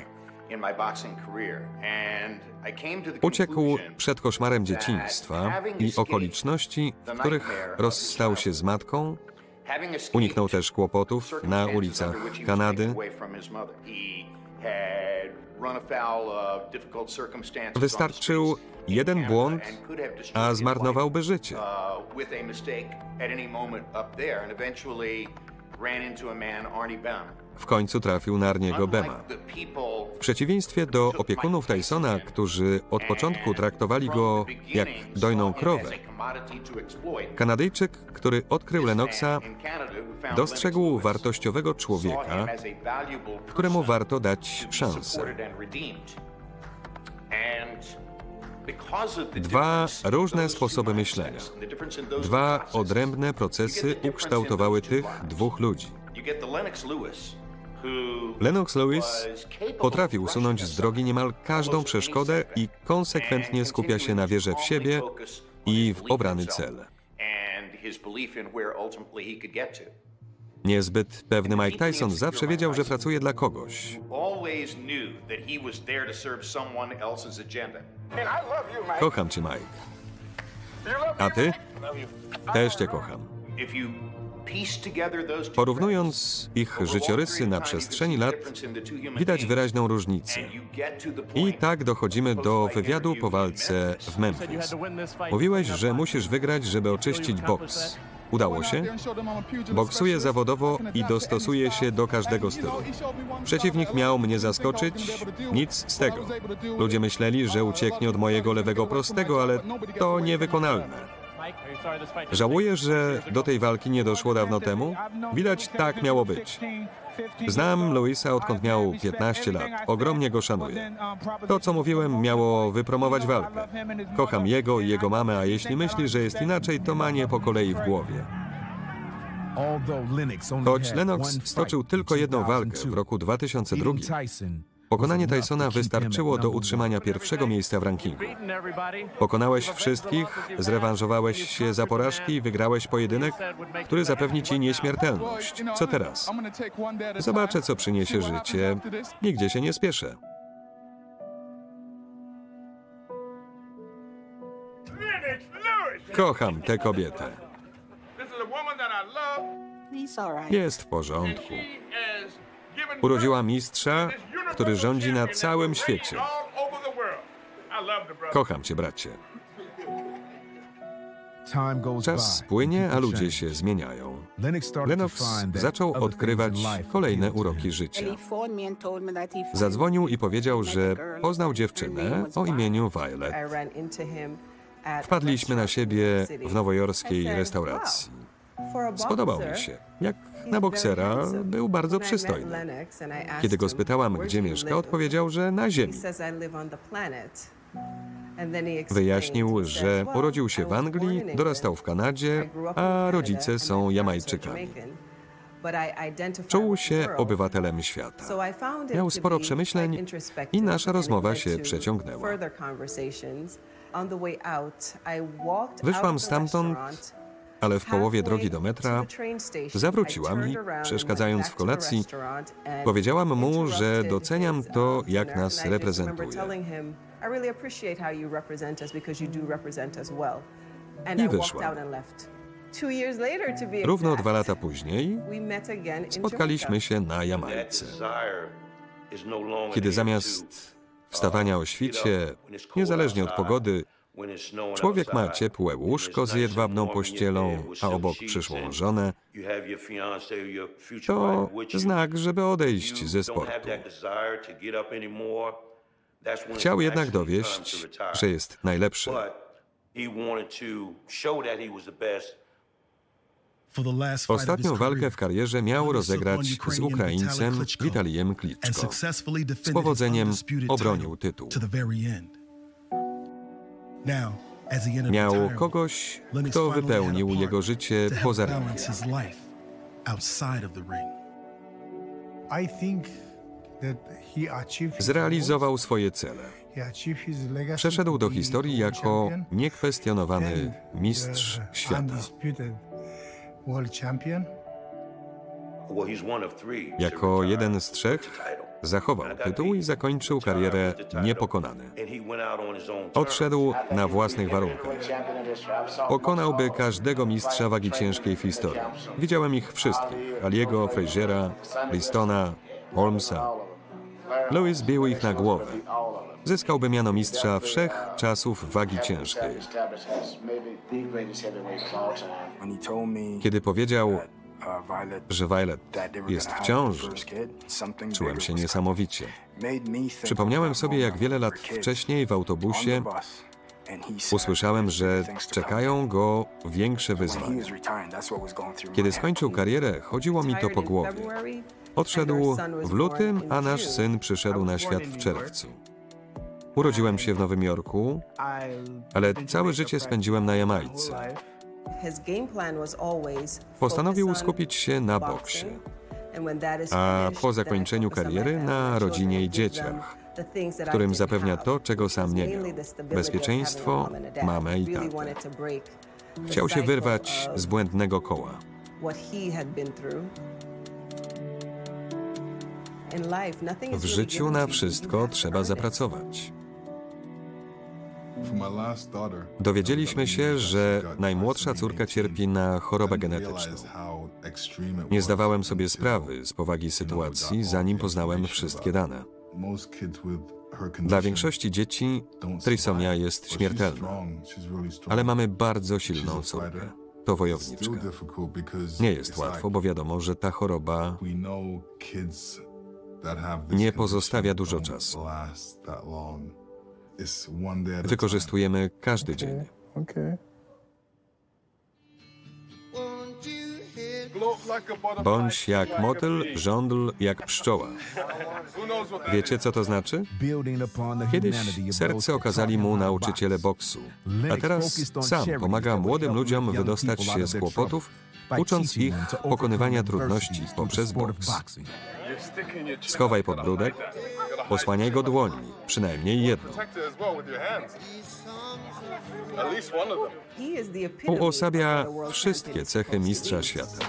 Uciekł przed koszmarem dzieciństwa i okoliczności, w których rozstał się z matką. Uniknął też kłopotów na ulicach Kanady. Wystarczył jeden błąd, a zmarnowałby życie. W końcu trafił na Arniego Bema. W przeciwieństwie do opiekunów Tysona, którzy od początku traktowali go jak dojną krowę, Kanadyjczyk, który odkrył Lennoxa, dostrzegł wartościowego człowieka, któremu warto dać szansę. Dwa różne sposoby myślenia, dwa odrębne procesy ukształtowały tych dwóch ludzi. Lennox Lewis potrafi usunąć z drogi niemal każdą przeszkodę i konsekwentnie skupia się na wierze w siebie i w obrany cel. Niezbyt pewny Mike Tyson zawsze wiedział, że pracuje dla kogoś. Kocham cię, Mike. A ty? Też cię kocham. Porównując ich życiorysy na przestrzeni lat, widać wyraźną różnicę. I tak dochodzimy do wywiadu po walce w Memphis. Mówiłeś, że musisz wygrać, żeby oczyścić boks. Udało się? Boksuję zawodowo i dostosuję się do każdego stylu. Przeciwnik miał mnie zaskoczyć? Nic z tego. Ludzie myśleli, że ucieknie od mojego lewego prostego, ale to niewykonalne. Żałuję, że do tej walki nie doszło dawno temu. Widać, tak miało być. Znam Lewisa, odkąd miał 15 lat. Ogromnie go szanuję. To, co mówiłem, miało wypromować walkę. Kocham jego i jego mamę, a jeśli myśli, że jest inaczej, to ma nie po kolei w głowie. Choć Lennox stoczył tylko jedną walkę w roku 2002, pokonanie Tysona wystarczyło do utrzymania pierwszego miejsca w rankingu. Pokonałeś wszystkich, zrewanżowałeś się za porażki i wygrałeś pojedynek, który zapewni ci nieśmiertelność. Co teraz? Zobaczę, co przyniesie życie. Nigdzie się nie spieszę. Kocham tę kobietę. Jest w porządku. Urodziła mistrza, który rządzi na całym świecie. Kocham cię, bracie. Czas płynie, a ludzie się zmieniają. Lennox zaczął odkrywać kolejne uroki życia. Zadzwonił i powiedział, że poznał dziewczynę o imieniu Violet. Wpadliśmy na siebie w nowojorskiej restauracji. Spodobał mi się. Jak na boksera był bardzo przystojny. Kiedy go spytałam, gdzie mieszka, odpowiedział, że na ziemi. Wyjaśnił, że urodził się w Anglii, dorastał w Kanadzie, a rodzice są Jamajczykami. Czuł się obywatelem świata. Miał sporo przemyśleń i nasza rozmowa się przeciągnęła. Wyszłam stamtąd, ale w połowie drogi do metra zawróciłam i, przeszkadzając w kolacji, powiedziałam mu, że doceniam to, jak nas reprezentuje. I wyszłam. Równo 2 lata później spotkaliśmy się na Jamajce. Kiedy zamiast wstawania o świcie, niezależnie od pogody, człowiek ma ciepłe łóżko z jedwabną pościelą, a obok przyszłą żonę, to znak, żeby odejść ze sportu. Chciał jednak dowieść, że jest najlepszy. Ostatnią walkę w karierze miał rozegrać z Ukraińcem Witalijem Klitschko. Z powodzeniem obronił tytuł. Miał kogoś, kto wypełnił jego życie poza ringiem. Zrealizował swoje cele. Przeszedł do historii jako niekwestionowany mistrz świata. Jako jeden z 3 zachował tytuł i zakończył karierę niepokonany. Odszedł na własnych warunkach. Pokonałby każdego mistrza wagi ciężkiej w historii. Widziałem ich wszystkich. Aliego, Fraziera, Listona, Holmesa. Lewis bił ich na głowę. Zyskałby miano mistrza wszechczasów wagi ciężkiej. Kiedy powiedział, że Violet jest w ciąży, czułem się niesamowicie. Przypomniałem sobie, jak wiele lat wcześniej w autobusie usłyszałem, że czekają go większe wyzwania. Kiedy skończył karierę, chodziło mi to po głowie. Odszedł w lutym, a nasz syn przyszedł na świat w czerwcu. Urodziłem się w Nowym Jorku, ale całe życie spędziłem na Jamajce. Postanowił skupić się na boksie, a po zakończeniu kariery na rodzinie i dzieciach, którym zapewnia to, czego sam nie miał: bezpieczeństwo, mamę i tatę. Chciał się wyrwać z błędnego koła. W życiu na wszystko trzeba zapracować. Dowiedzieliśmy się, że najmłodsza córka cierpi na chorobę genetyczną. Nie zdawałem sobie sprawy z powagi sytuacji, zanim poznałem wszystkie dane. Dla większości dzieci trisomia jest śmiertelna, ale mamy bardzo silną córkę. To wojowniczka. Nie jest łatwo, bo wiadomo, że ta choroba nie pozostawia dużo czasu. Wykorzystujemy każdy dzień. Bądź jak motyl, żądl jak pszczoła. Wiecie, co to znaczy? Kiedyś serce okazali mu nauczyciele boksu, a teraz sam pomaga młodym ludziom wydostać się z kłopotów, ucząc ich pokonywania trudności poprzez boks. Schowaj podbródek, osłaniaj go dłońmi, przynajmniej jedną. Uosabia wszystkie cechy mistrza świata.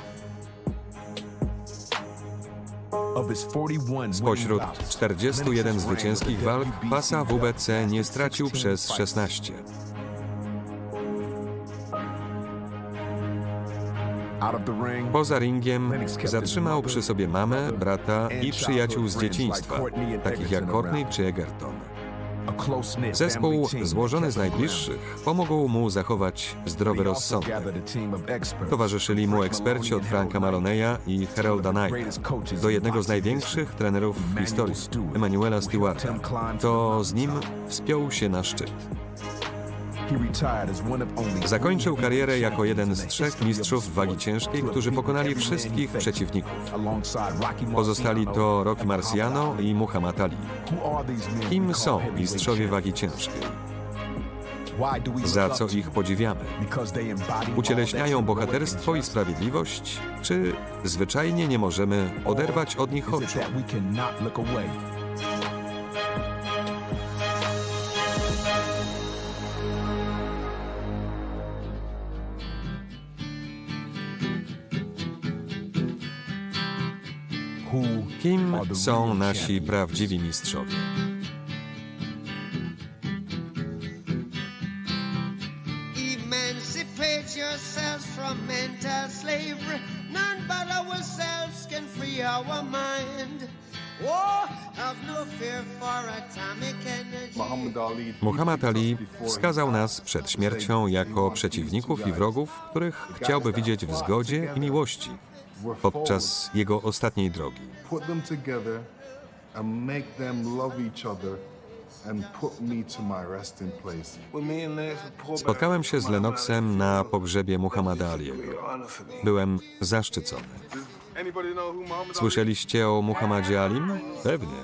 Spośród 41 zwycięskich walk pasa WBC nie stracił przez 16. Poza ringiem zatrzymał przy sobie mamę, brata i przyjaciół z dzieciństwa, takich jak Courtney czy Egerton. Zespół złożony z najbliższych pomógł mu zachować zdrowy rozsądek. Towarzyszyli mu eksperci od Franka Maroneya i Harolda Knighta, do jednego z największych trenerów w historii, Emanuela Stewarta. To z nim wspiął się na szczyt. Zakończył karierę jako jeden z 3 mistrzów wagi ciężkiej, którzy pokonali wszystkich przeciwników. Pozostali to Rocky Marciano i Muhammad Ali. Kim są mistrzowie wagi ciężkiej? Za co ich podziwiamy? Ucieleśniają bohaterstwo i sprawiedliwość, czy zwyczajnie nie możemy oderwać od nich oczu? Kim są nasi prawdziwi mistrzowie? Emancipate yourselves from mental slavery. None but ourselves can free our mind. Oh, have no fear for atomic energy. Muhammad Ali wskazał nas przed śmiercią jako przeciwników i wrogów, których chciałby widzieć w zgodzie i miłości podczas jego ostatniej drogi. Spotkałem się z Lennoxem na pogrzebie Muhammada Aliego. Byłem zaszczycony. Słyszeliście o Muhammadzie Alim? Pewnie.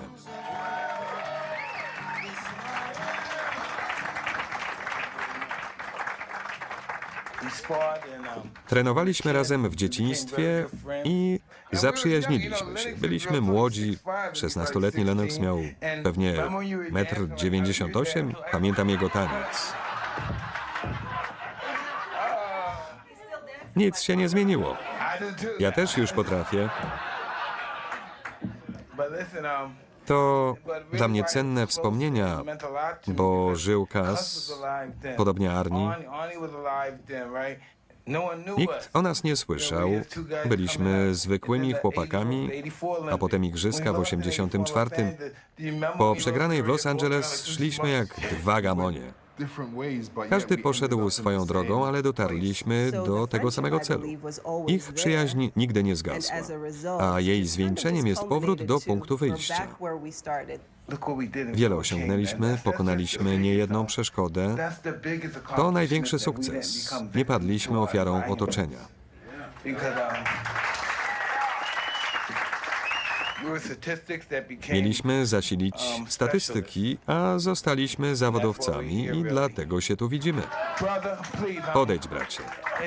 Trenowaliśmy razem w dzieciństwie i zaprzyjaźniliśmy się. Byliśmy młodzi. 16-letni Lennox miał pewnie 1,98 m. Pamiętam jego taniec. Nic się nie zmieniło. Ja też już potrafię. To dla mnie cenne wspomnienia, bo żył Kaz, podobnie Arnie. Nikt o nas nie słyszał. Byliśmy zwykłymi chłopakami, a potem igrzyska w 1984. Po przegranej w Los Angeles szliśmy jak 2 gamonie. Każdy poszedł swoją drogą, ale dotarliśmy do tego samego celu. Ich przyjaźń nigdy nie zgasła, a jej zwieńczeniem jest powrót do punktu wyjścia. Wiele osiągnęliśmy, pokonaliśmy niejedną przeszkodę. To największy sukces. Nie padliśmy ofiarą otoczenia. Mieliśmy zasilić statystyki, a zostaliśmy zawodowcami i dlatego się tu widzimy. Podejdź, bracie.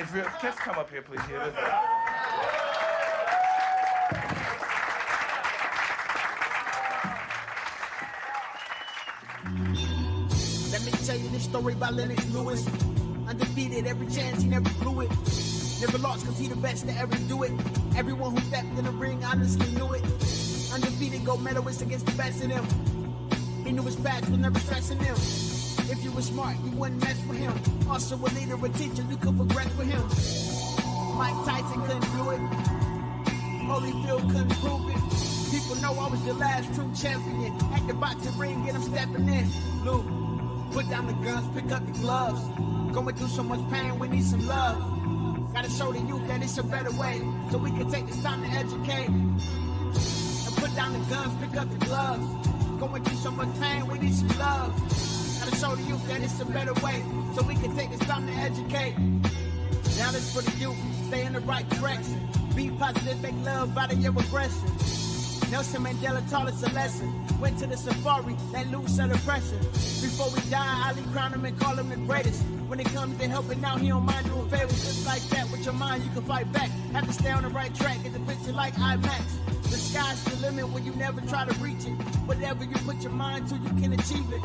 Let me tell you this story about Lennox Lewis. Undefeated every chance, he never blew it. Never lost cause he the best to ever do it. Everyone who stepped in the ring honestly knew it. Undefeated gold medalist against the best of them. He knew his past was never stressing him. If you were smart, you wouldn't mess with him. Also a leader, a teacher, you could progress with him. Mike Tyson couldn't do it. Holyfield couldn't prove it. People know I was the last true champion. At the boxing ring, get him stepping in. Lou, put down the guns, pick up the gloves. Going through so much pain, we need some love. Gotta show the youth that it's a better way, so we can take this time to educate. And put down the guns, pick up the gloves. Going through so much pain, we need some love. Gotta show the youth that it's a better way, so we can take this time to educate. Now this for the youth, stay in the right direction. Be positive, make love out of your aggression. Nelson Mandela taught us a lesson. Went to the safari, let loose of the pressure. Before we die, Ali crowned him and called him the greatest. When it comes to helping out, he don't mind doing favors. Just like that, with your mind, you can fight back. Have to stay on the right track, get the picture like IMAX. The sky's the limit when you never try to reach it. Whatever you put your mind to, you can achieve it.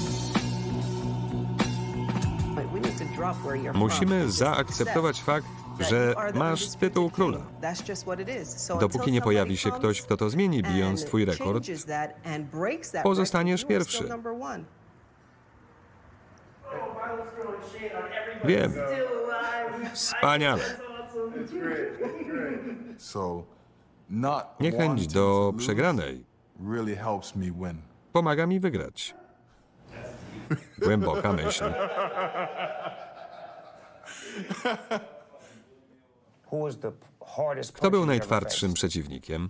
Musimy zaakceptować fakt, że masz tytuł króla. Dopóki nie pojawi się ktoś, kto to zmieni, bijąc twój rekord, pozostaniesz pierwszy. Wiem. Wspaniale. Niechęć do przegranej pomaga mi wygrać. Głęboka myśl. Kto był najtwardszym przeciwnikiem?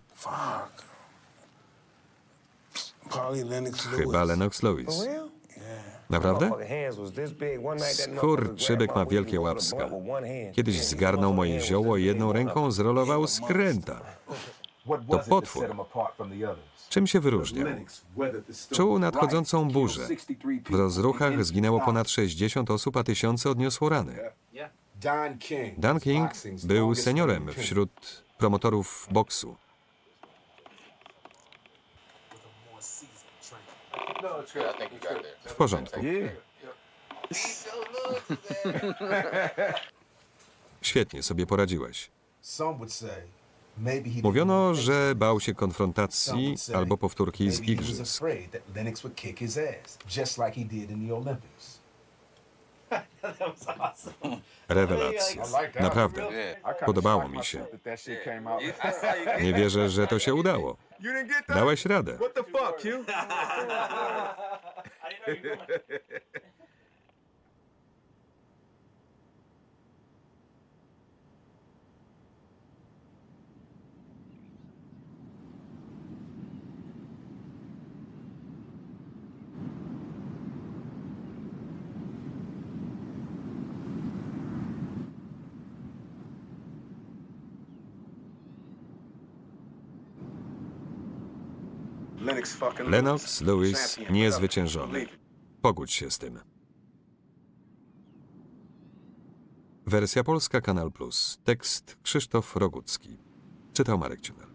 Chyba Lennox Lewis. Naprawdę? Skurczybyk ma wielkie łapska. Kiedyś zgarnął moje zioło i jedną ręką zrolował skręta. To potwór. Czym się wyróżniał? Czuł nadchodzącą burzę. W rozruchach zginęło ponad 60 osób, a tysiące odniosło rany. Dan King był seniorem wśród promotorów boksu. W porządku. Świetnie sobie poradziłeś. Mówiono, że bał się konfrontacji albo powtórki z igrzysk. Rewelacja. Naprawdę. Podobało mi się. Nie wierzę, że to się udało. Dałeś radę. Lennox Lewis niezwyciężony. Pogódź się z tym. Wersja polska Kanal Plus. Tekst Krzysztof Rogucki. Czytał Marek Ciunak.